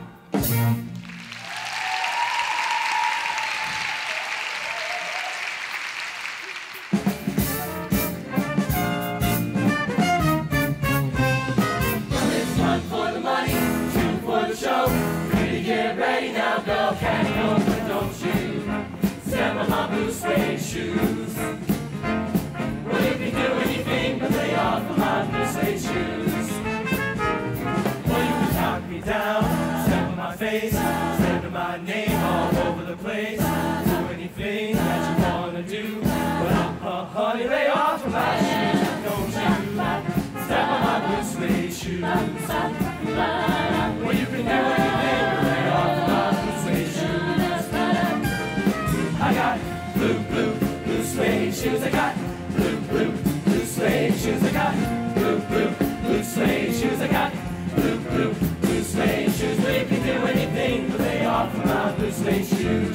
S11: Well, it's one for the money, two for the show. Pretty, get ready now, go, can't go, but don't you step on my blue suede shoes. Well, if you do anything but lay off of my blue suede shoes. Well, you can knock me down, step on my face, slander my name all over the place. Do anything that you wanna do, but uh, uh, honey, lay off of my shoes, don't you step on my blue suede shoes. Well, you can do anything but lay off of my blue suede shoes. I got blue, blue, blue suede shoes. I got blue, blue, blue suede shoes. I got blue, blue, blue suede shoes. I got blue, blue, blue suede shoes. But you can do anything but lay off of my blue suede shoes.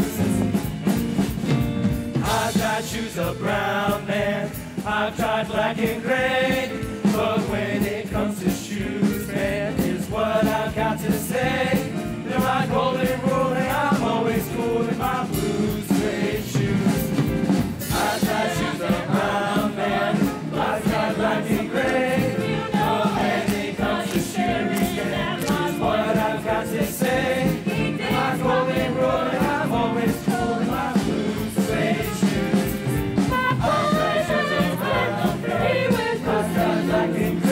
S11: I've tried shoes of brown, man. I've tried black and gray. But when it comes to shoes, man, here's what I've got to say. They're my golden rule, and I'm always cool in my blue suede shoes. I've tried shoes of brown, man. I've tried black and gray. But when it comes to shoes, man, here's what I've got to say. They're my golden rule, and I'm always cool in my blue suede shoes. I've tried shoes of brown, man. I've tried black and gray.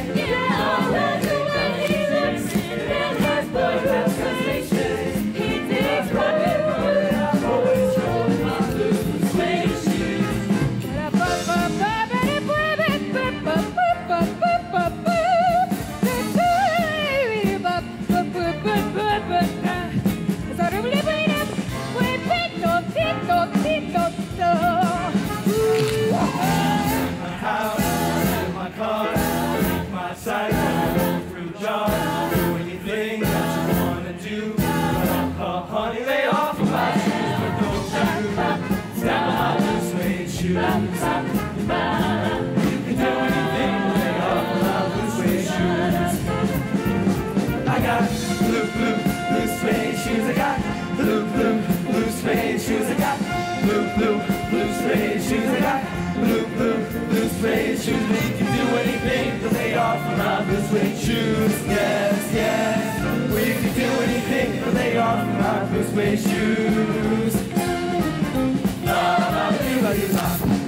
S11: You can do anything but lay off of my blue suede shoes. I got blue, blue, blue suede shoes. I got blue, blue, blue suede shoes. I got blue, blue, blue suede shoes. I got blue, blue, blue suede shoes. But you can do anything but lay off of my blue suede shoes. Yes, yes. Well, you can do anything but lay off of my blue suede shoes. La, la, la, la, la, la.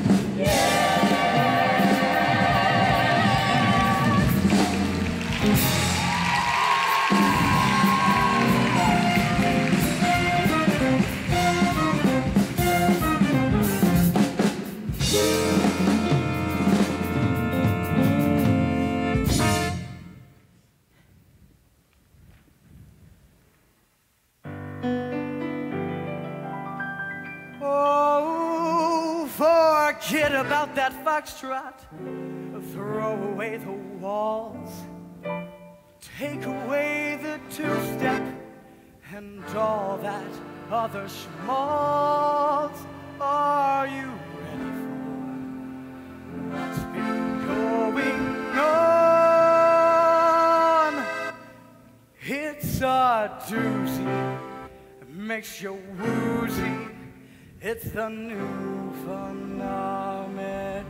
S11: Forget about that foxtrot. Throw away the walls. Take away the two-step and all that other schmaltz. Are you ready for what's been going on? It's a doozy. It makes you woozy. It's the new phenomenon.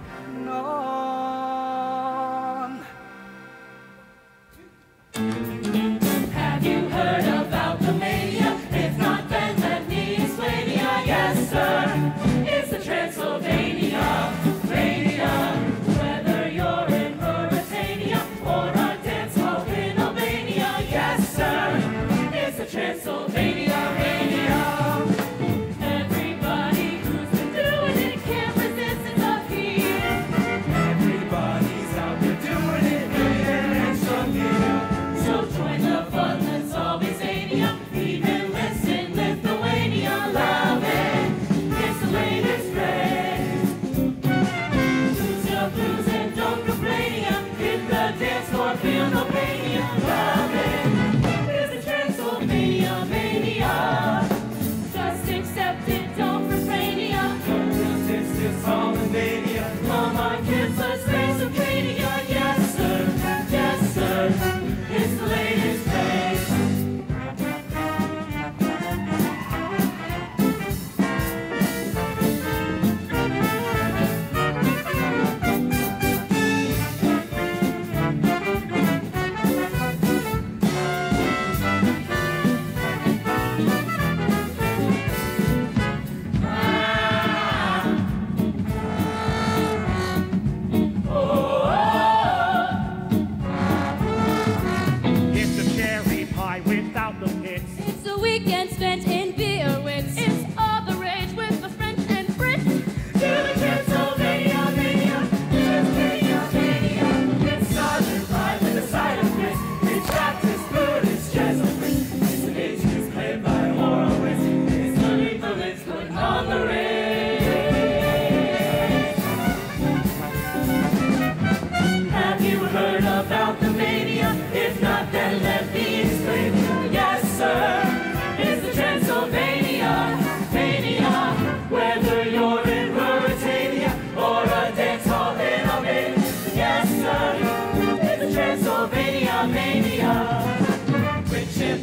S5: Have you heard about the mania? If not, then let me explain it. Yes, sir, it's the Transylvania mania. Whether you're in Mauritania or a dance hall in Albania, yes, sir, it's the Transylvania mania. Everybody who's been doing it can't resist, it's up here.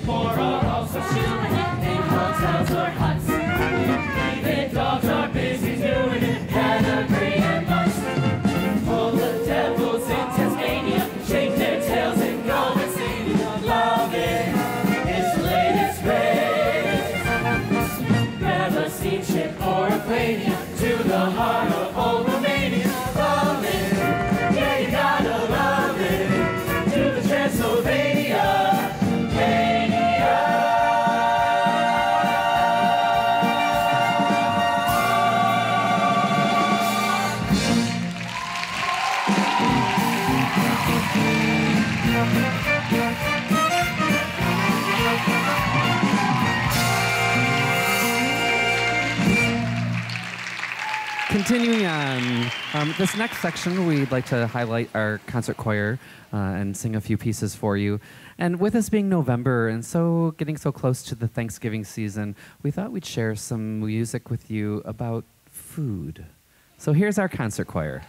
S5: Poor are also chewing it in hotels or huts. Even dogs are busy doing it, pedigree and must. All the devils in Tasmania shake their tails and go insane. Love it is the latest craze. Never seen ship or a plane to the heart of old Romania. Love it, yeah, you gotta love it. To the Transylvania mania.
S8: Continuing on, um, this next section, we'd like to highlight our concert choir uh, and sing a few pieces for you. And with us being November and so getting so close to the Thanksgiving season, we thought we'd share some music with you about food. So here's our concert choir.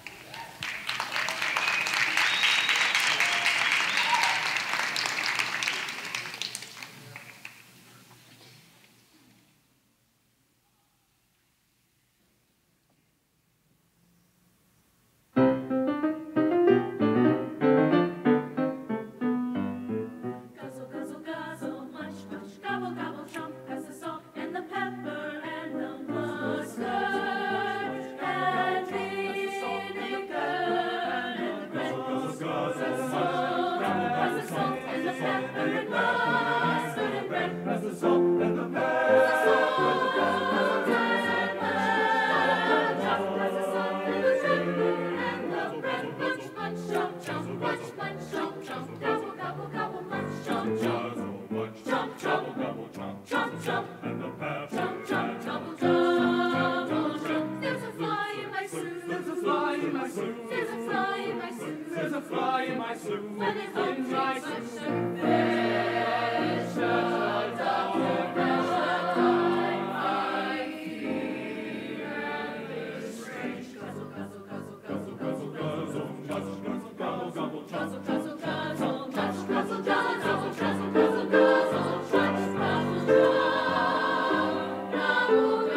S5: Guzzle, guzzle, guzzle, much, much, gobble, gobble, chomp, pass the salt and the pepper and the mustard and vinegar and the bread. Guzzle, guzzle, guzzle, pass the salt and the pepper and mustard and bread. Pass the salt and the pepper. Pass the salt and the bread. Much, much, chomp, chomp, much, much, chomp, chomp, gobble, gobble, gobble, much, chomp, chomp. Chomp, chomp, chomp, chomp, and the pep. Chomp, chomp, chomp, chomp, chomp. There's a fly in my soup. There's a fly in my soup. There's a fly in my soup. There's a fly in my soup. When it hungry, my soup. There's a doctor, there's a time I fear and this strange. Guzzle, guzzle, guzzle, guzzle, guzzle, guzzle, guzzle, guzzle, gobble, gobble, guzzle, guzzle, guzzle, guzzle, guzzle, guzzle, guzzle, guzzle, guzzle, guzzle, guzzle, gobble, gobble,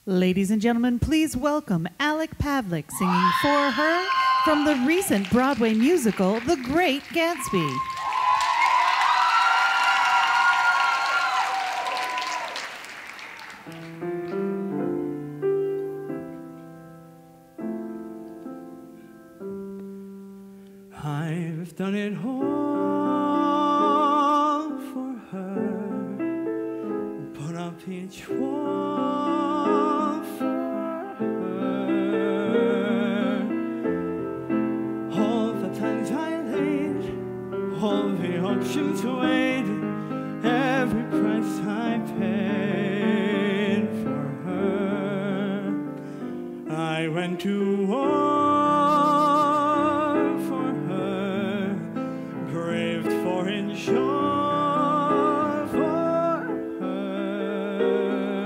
S1: Ladies and gentlemen, please welcome Alec Pavlik singing For Her from the recent Broadway musical, The Great Gatsby.
S2: I've done it all for her, put up each wall for her. All the times I laid, all the options weighed, every price I paid for her. I went to war. Sure for her,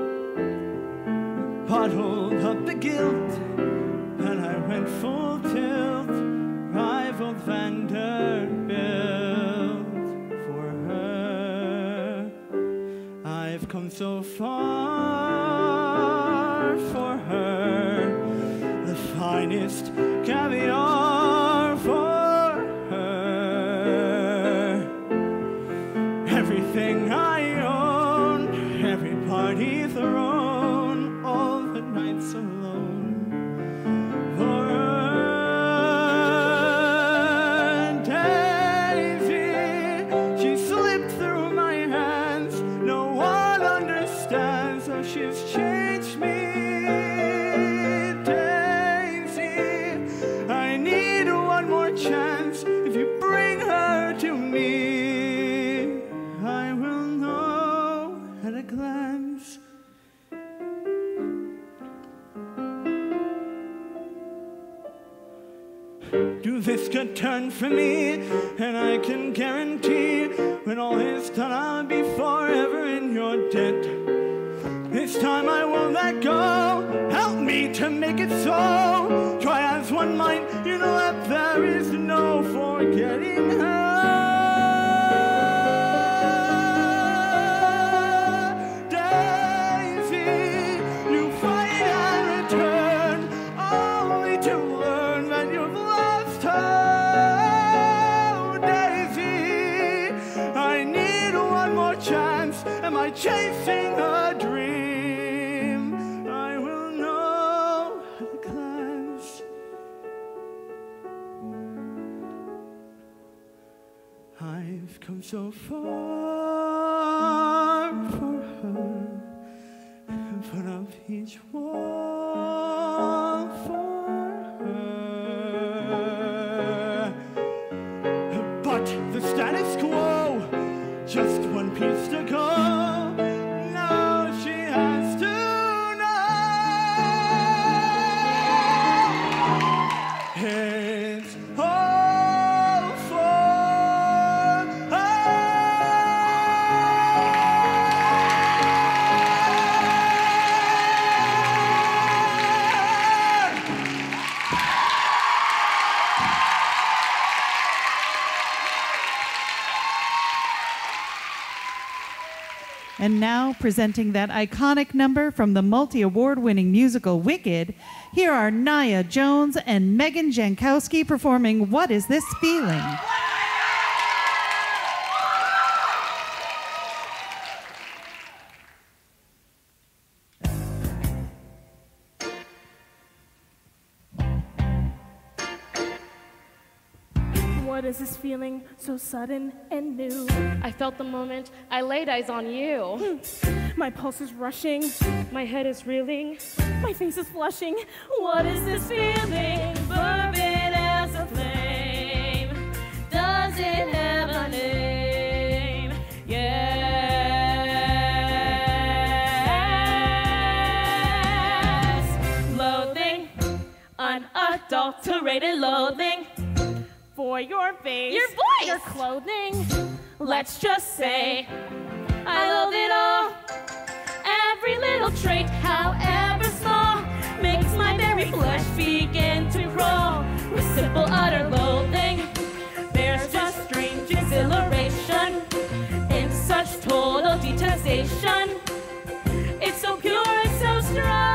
S2: bottled up the guilt, and I went full tilt, rivaled Vanderbilt for her. I've come so far for her, the finest caviar for everything I own, every party thrown, all the nights alone. For Daisy, she slipped through my hands. No one understands how she's changed me. Daisy, I need one more chance. If you bring her to me, glance. Do this good turn for me, and I can guarantee when all is done I'll be forever in your debt. This time I won't let go. Help me to make it so. Try as one might, you know that there is no forgetting her. Am I chasing a dream? I will know at a glance. I've come so far for her, and put up each wall for her. But the status quo, just one piece to go. Now she has to know. It's all for her.
S1: And now, presenting that iconic number from the multi-award-winning musical Wicked, here are Nia Jones and Megan Jankowski performing What Is This Feeling?
S12: What is this feeling so sudden and new?
S13: I felt the moment I laid eyes on you.
S12: My pulse is rushing.
S13: My head is reeling.
S12: My face is flushing. What is this feeling? Fervent as a flame. Does it have a name? Yes. Loathing, unadulterated loathing. For your face,
S13: your voice,
S12: your clothing. Let's just say I loathe it all. Every little trait, however small, makes my very flesh begin to crawl. With simple utter loathing, there's just strange exhilaration in such total detestation. It's so pure and so strong.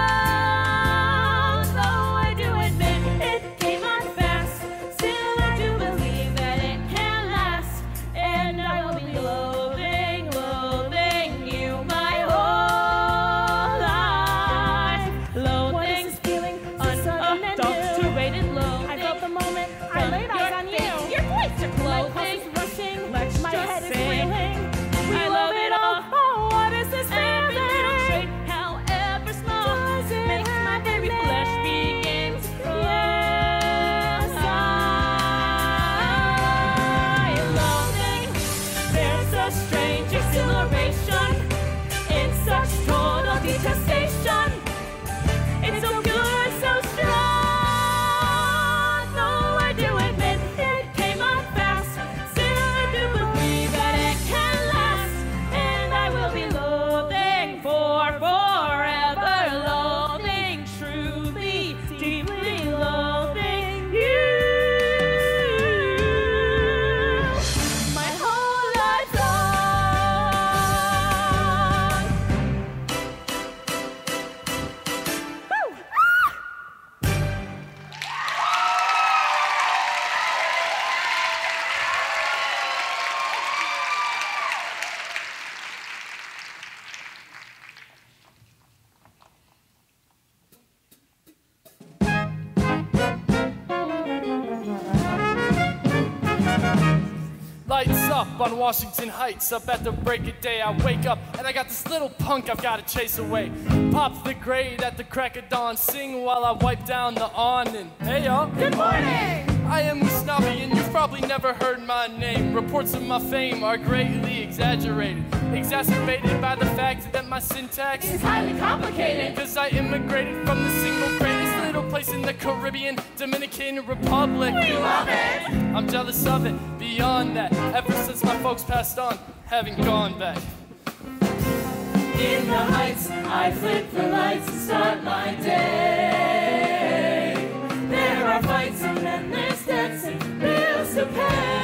S14: Lights up on Washington Heights, up at the break of day. I wake up and I got this little punk I've got to chase away. Pop the grade at the crack of dawn, sing while I wipe down the awning. Hey y'all,
S4: Good morning!
S14: I am Usnavi and you've probably never heard my name. Reports of my fame are greatly exaggerated, exacerbated by the fact that my syntax
S4: It's highly complicated.
S14: Cause I immigrated from the single greatest little place in the Caribbean, Dominican Republic.
S4: We love it!
S14: I'm jealous of it, beyond that, ever since my folks passed on, haven't gone back.
S5: In the heights, I flip the lights and start my day. There are fights and then there's debts and bills to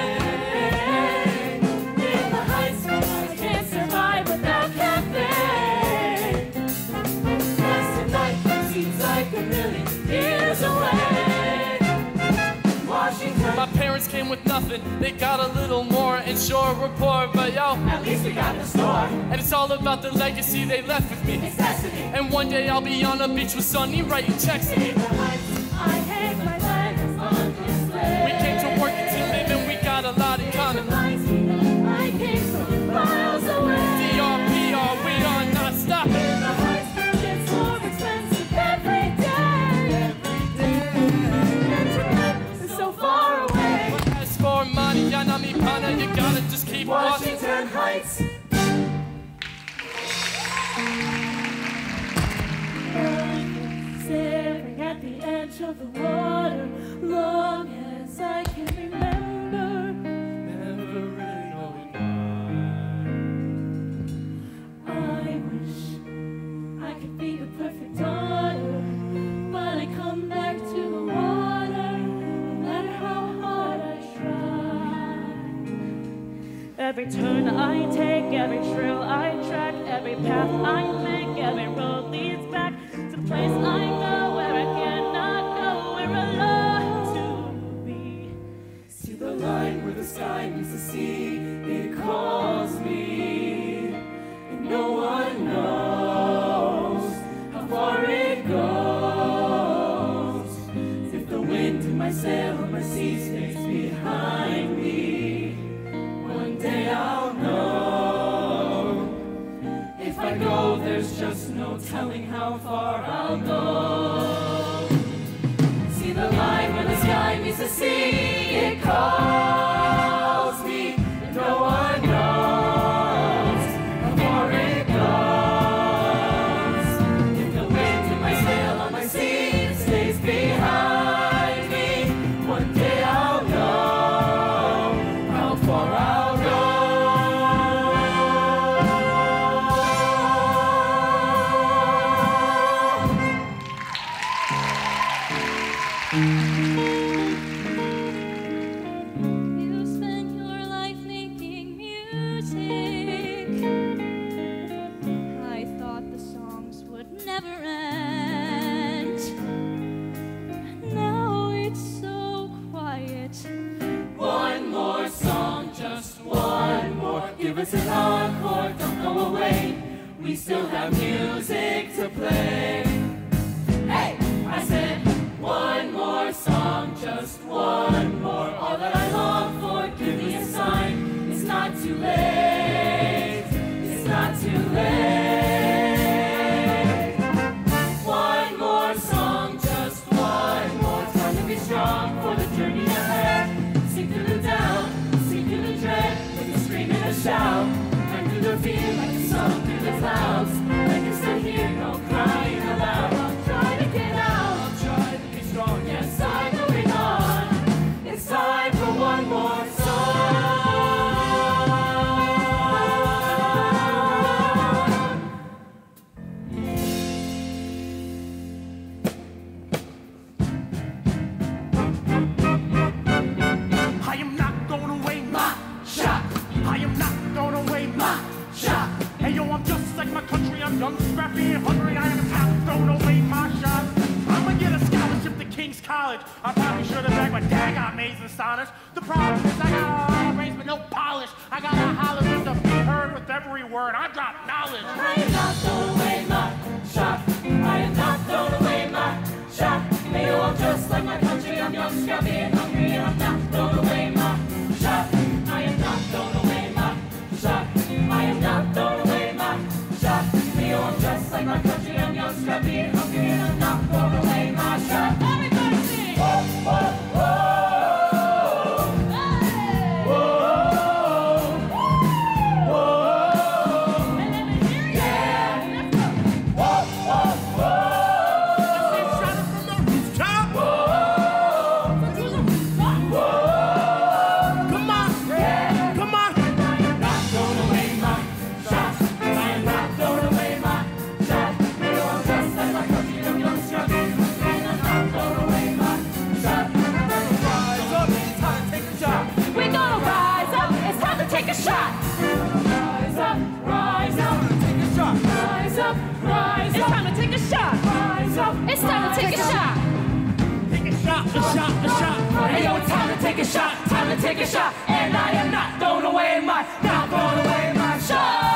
S5: pay. In the heights, I can't survive without cafe. Cause tonight seems like a million years away. Washington.
S14: My parents came with nothing, they got a little more and sure rapport, but yo,
S5: at least we got the store.
S14: And it's all about the legacy they left with me.
S5: Necessity.
S14: And one day I'll be on a beach with Sonny writing checks to me.
S5: In the heights, I hang my legs on display.
S14: We came to work and to live and we got a lot in common.
S5: I came from miles away.
S14: D R P R, we are not stopping.
S5: In the heights, it's more expensive every day. And tonight is so far away.
S14: But as for Manana mi pana, you gotta just keep walking.
S5: Washington Heights. Staring at the edge of the water, long as I can remember.
S14: Never really knowing
S5: I wish I could be the perfect daughter, but I come back to the water, no matter how hard I try.
S12: Every turn I take, every trail I track, every path I make, every road leads back to the place I know where I cannot go, where I love to be.
S5: See the line where the sky meets the sea, it calls me, and no one knows how far it goes. If the wind in my sail or my sea stays behind me, one day I'll know. If I go, there's just no telling how far I'll go. See the line where the sky meets the sea, it calls me, and no one knows how far it goes. If the wind in my sail on my sea stays behind me, one day I'll know how far I'll go.
S9: You spent your life making music. I thought the songs would never end. Now it's so quiet.
S5: One more song, just one more. Give us an encore, don't go away. We still have music to play. Hey, I said one more song, just one more. All that I long for, give me a sign. It's not too late. It's not too late. One more song, just one more. Time to be strong for the journey ahead. Sing through the doubt, sing through the dread, with a scream and a shout. Run through the fear like a song through the clouds. Like you're still here, no crying aloud. I'll try to get out, I'll try to be strong. Yes, I'm moving on. It's time for one more song.
S2: I am not going away, my shot. I am not going away, my shot. Hey yo, I'm just like my country. I'm young, scrappy, and hungry. I am not throwing away my shot. I'ma get a scholarship to King's College. I probably should have bagged, but dang, I'm amazing astonished. The problem is I got a lot of brains but no polish. I got a holler just to be heard with every word. I got knowledge.
S5: I am not throwing away my shot. I am not throwing away my shot. Hey yo, I'm just like my country. I'm young, scrappy, and hungry, and I'm not throwing away my shot.
S11: Hey yo, it's time to take a shot, time to take a shot, and I am not throwing away my, not throwing away my shot.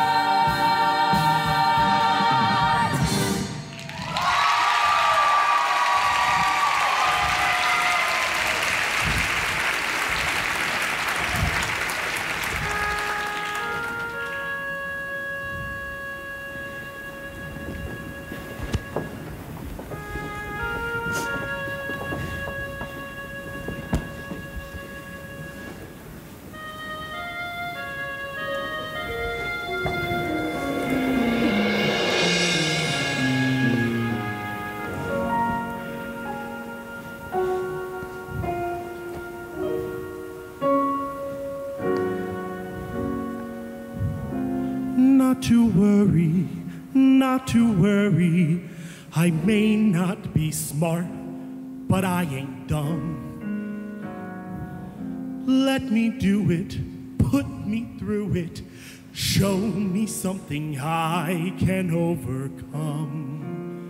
S2: Not to worry, not to worry. I may not be smart, but I ain't dumb. Let me do it, put me through it. Show me something I can overcome.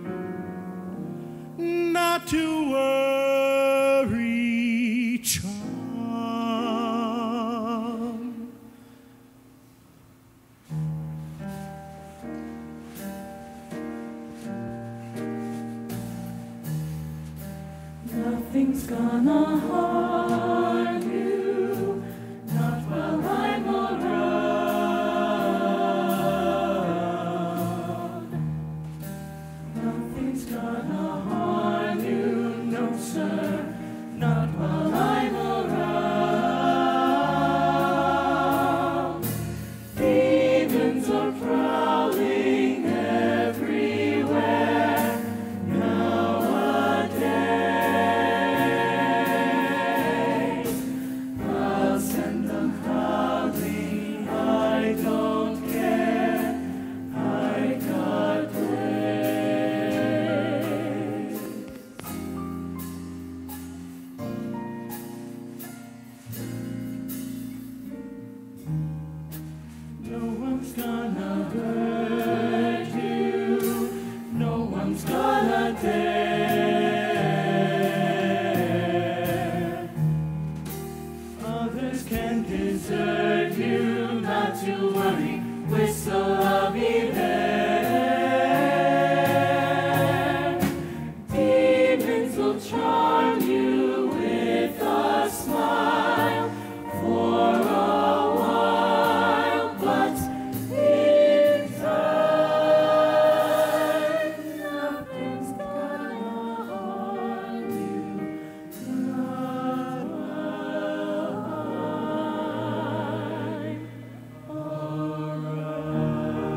S2: Not to worry, child.
S11: Nothing's gonna harm you, not while I'm around. Nothing's gonna harm you, no sir, not while I'm around. Demons are prowling everywhere nowadays. I'll send them prowling, I don't care, I got ways. No one's gonna hurt you, no one's gonna dare. Others can desert you, not to worry, whistle, I'll be there. Demons will charm you with a smile for a while, but in time, nothing's gonna harm you, not while I'm around.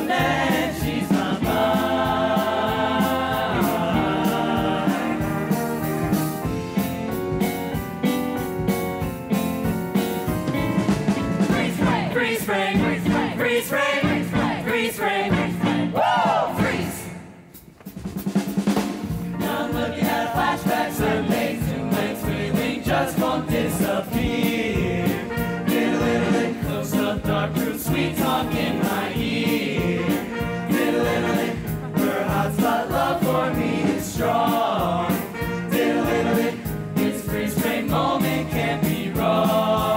S11: then she's not mine.
S5: Freeze frame,
S11: Freeze frame,
S5: freeze frame,
S11: freeze frame,
S5: freeze frame,
S11: freeze frame.
S5: freeze frame.
S11: Woo! Freeze! Now I'm looking at flashbacks of days and when feeling just won't disappear. Little, little, little close up, dark room, sweet talk in my ear. Little, little, little, her hotspot love for me is strong. Little, little, little, this freeze frame moment can't be wrong.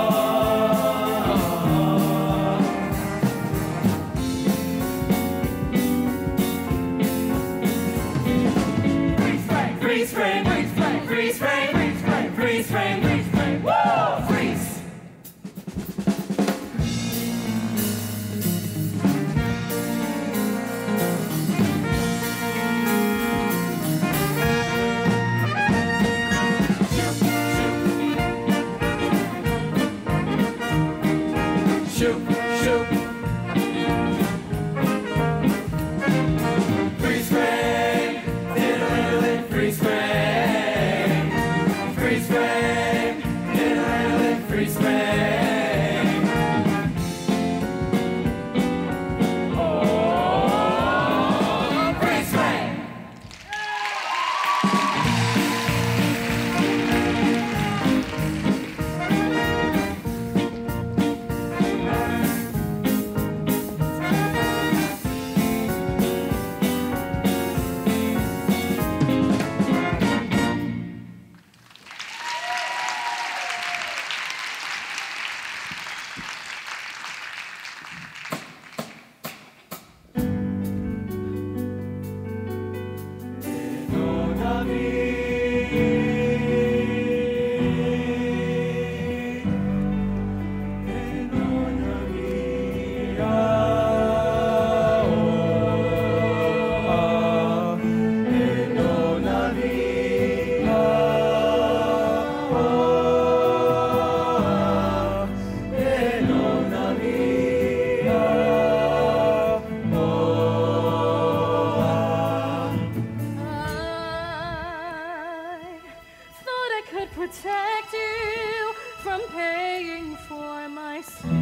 S11: Freeze frame, freeze frame, freeze frame, freeze frame, freeze frame, freeze frame, woo! Freeze! Shoot, shoot. Freeze frame, little, little, little freeze frame. Freeze frame, little, little, little freeze frame. Oh, freeze frame.
S9: Protect you from paying for my sins.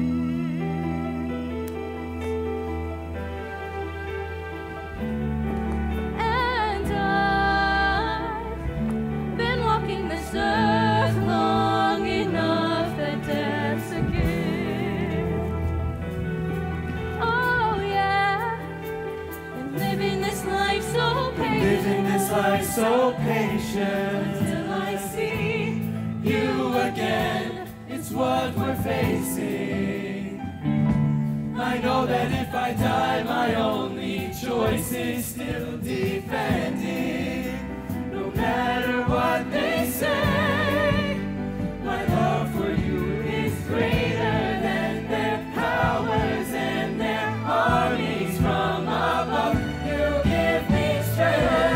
S9: And I've been walking this earth long enough that death's a gift. Oh yeah, and living this life so patient.
S11: Living this life so patient. You again, it's what we're facing. I know that if I die, my only choice is still defending. No matter what they say, my love for you is greater than their powers and their armies from above. You give me strength.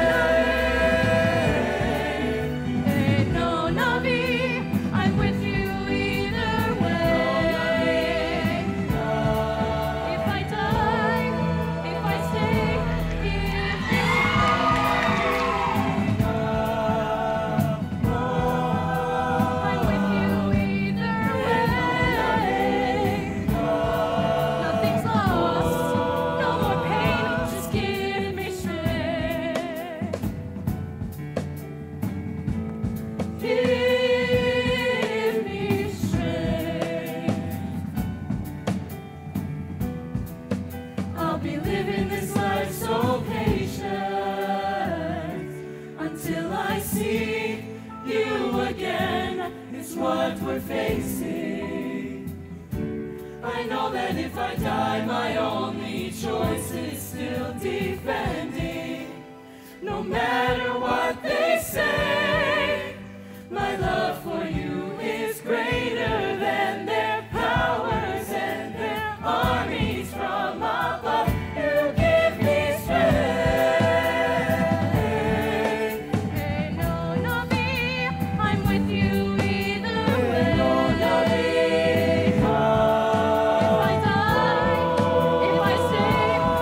S11: What we're facing. I know that if I die, my only choice is still defending. No matter what they say, my love for you is greater than their powers and their armies from above. You give me strength.
S9: Hey, no, not me. I'm with you. If I die, if I stay,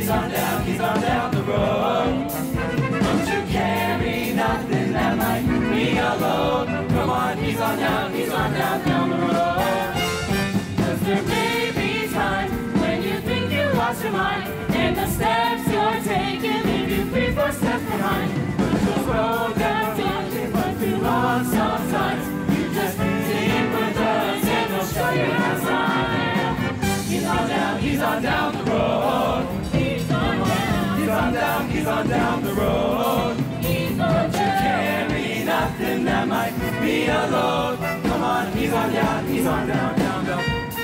S11: on down, he's on down the road. Don't you carry nothing that might be a load. Come on, he's on down, he's on down, down the road. Cause there may be times when you think you lost your mind, and the steps you're taking leave you three, four steps behind. But those roads that feel but too long sometimes. You just stick with us and they'll show you how time. He's on down, he's on down the road. He's on down, he's on down, he's on down the road. He's on Don't you carry nothing that might be a load. Come on, he's on down, he's on down, down, down.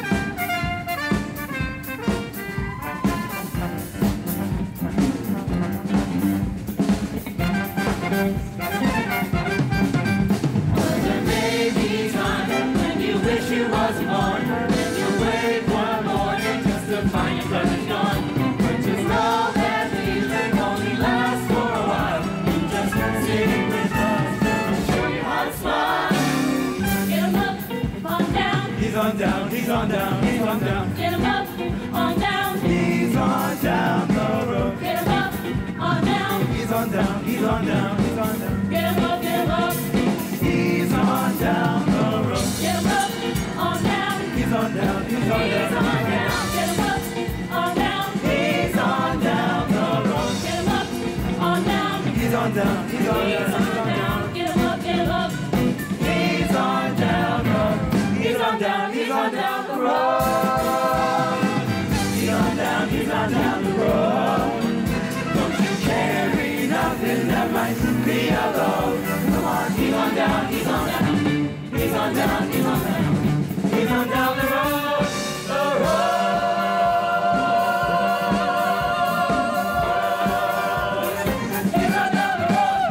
S11: There may be times when you wish you wasn't born, and you wake one morning just to find your brother's gone. But just know that feeling only lasts for a while. You just sit with us, we'll show you how to smile.
S12: Get him up, on down.
S11: He's on down, he's on down, he's on down.
S12: Get him up, on down.
S11: He's on down the road.
S12: Get him up, on down.
S11: He's on down, he's on down, he's on down.
S12: Get him up, get him up.
S11: He's on down the road.
S12: Get him up, on down.
S11: He's on down, he's on
S12: He's
S11: down.
S12: on down. Get him up, on down.
S11: He's on down the road.
S12: Get him up, on down.
S11: He's on down, he's on
S12: He's
S11: down,
S12: on
S11: he's on down.
S12: down. Get him up, get him up.
S11: He's on down the road. He's on down, he's on down the road. He's on down, he's on down the road. Don't you carry nothing that might be a load. Come on, he's on down, he's on down. He's on down, he's on down. He's on down the road, the road. He's on down the road.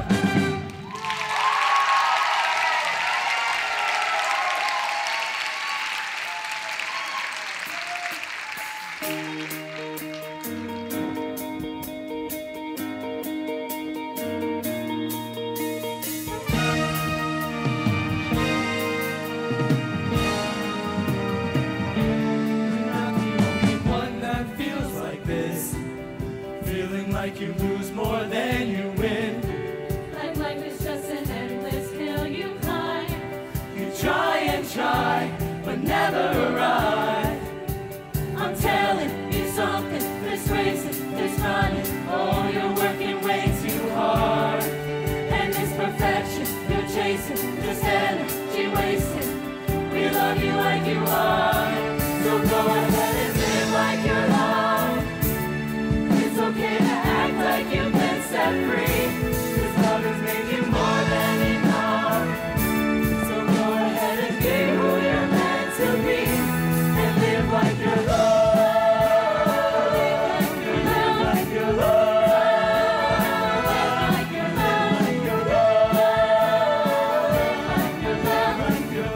S11: One that feels like this, feeling like you lose more than you win.
S12: Like life is just an endless hill you climb.
S11: You try and try, but never arrive.
S12: I'm telling you something. There's racing, there's running.
S11: Oh, you're working way too hard.
S12: And this perfection you're chasing, just energy wasting.
S11: We love you like you are, so go ahead and live like you're loved. It's okay to act like you've been set free, 'cause love has made you more than enough. So go ahead and be who you're meant to be, and live like you're loved. Live like you're loved. Live like you're loved. Live like you're loved. Live like you're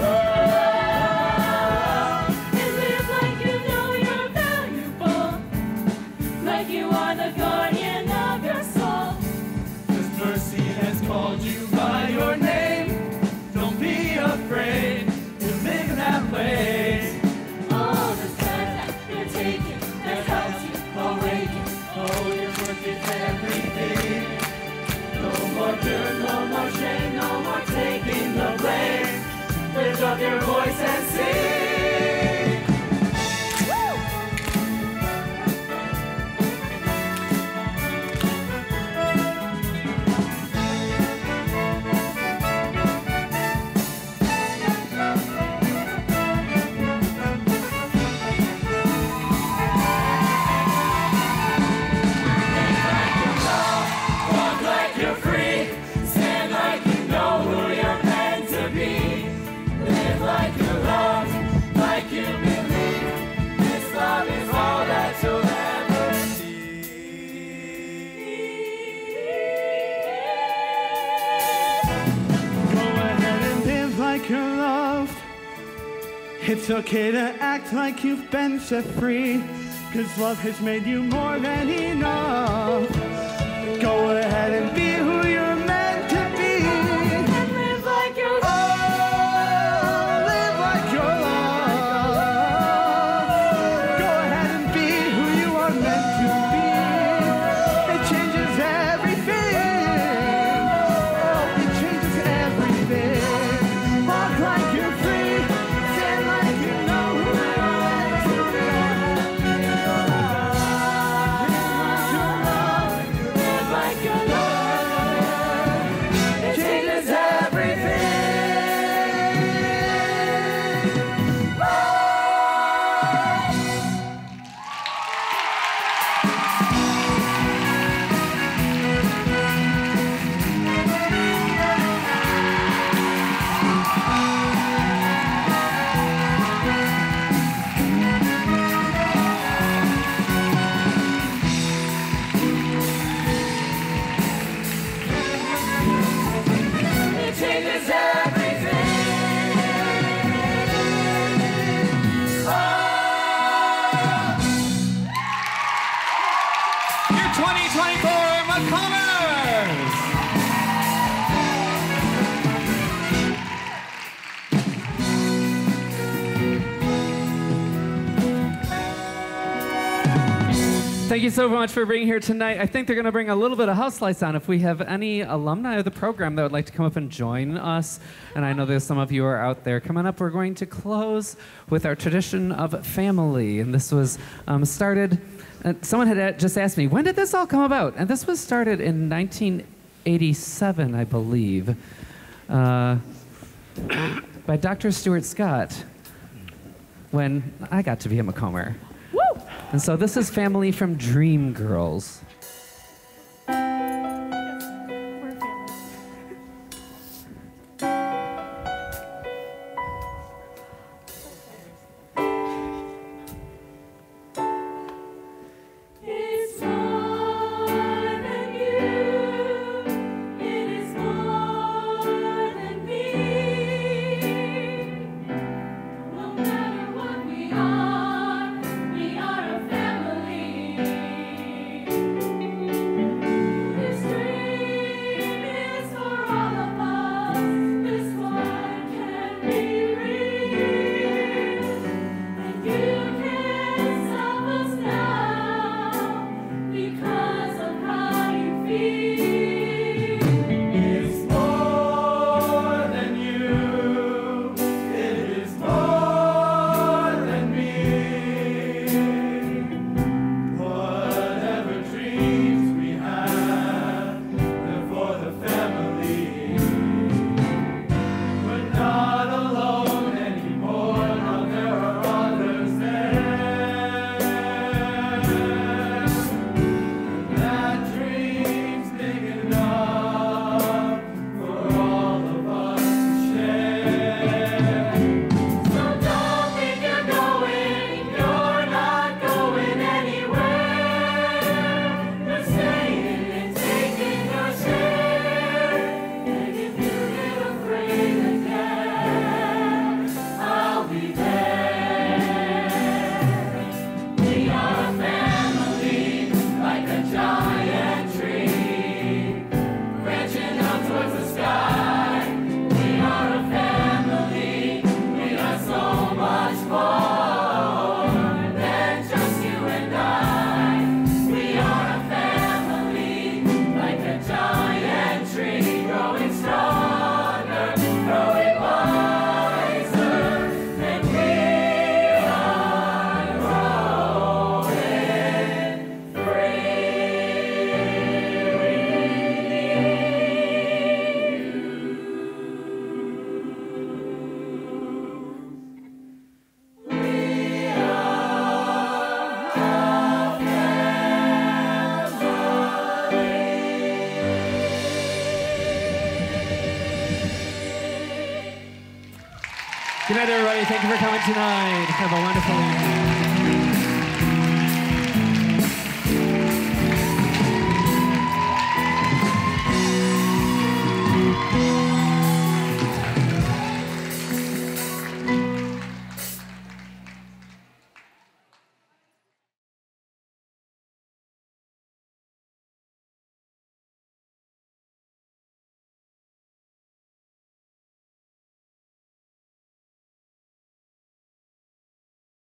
S11: loved.
S12: And live like you know you're valuable. Like you are the guardian of your soul.
S11: 'Cause mercy has called you by your name. Don't be afraid to live that way.
S12: All the steps that you're taking that helps you awaken.
S11: Oh, your work is everything. No more dirt, no more shame, no more taking the blame. Lift up your voice and sing. Walk like you're free. Stand like you know who you're meant to be. Live like you're loved, like you believe. This love is all that you'll ever need. Go ahead and live like you're loved. It's okay to act like you've been set free, 'cause love has made you more than enough. Go ahead and be who you're meant to be.
S12: And live like you're
S11: Oh, live like you're loved. Go ahead and be who you are meant to be.
S8: Thank you so much for being here tonight. I think they're going to bring a little bit of house lights on. If we have any alumni of the program that would like to come up and join us, and I know there's some of you are out there coming up, we're going to close with our tradition of family. And this was um, started, uh, someone had just asked me, when did this all come about? And this was started in nineteen eighty-seven, I believe, uh, by Doctor Stuart Scott, when I got to be a Macomber. And so this is Family from Dream Girls.
S5: It's more than you, it is more than me. No matter what we are, we are a family. This dream is for all of us, this one can be real. And you can stop us now because of how you feel.
S11: It's more than you, it is more than me. Whatever dreams we have, they're for the family. We're not alone anymore, now there are others there. That dream's big enough for all of us to share.
S5: So don't think you're going, you're not going anywhere. You're staying and taking your share. And if you get afraid again, I'll be there. We are a family, like a giant tree, branching out towards the sky. We are a family, we are so much more than just you and I. We are a family, like a giant tree, growing stronger, growing wiser, and we are growing
S8: Good night, everybody. Thank you for coming tonight. Have a wonderful evening.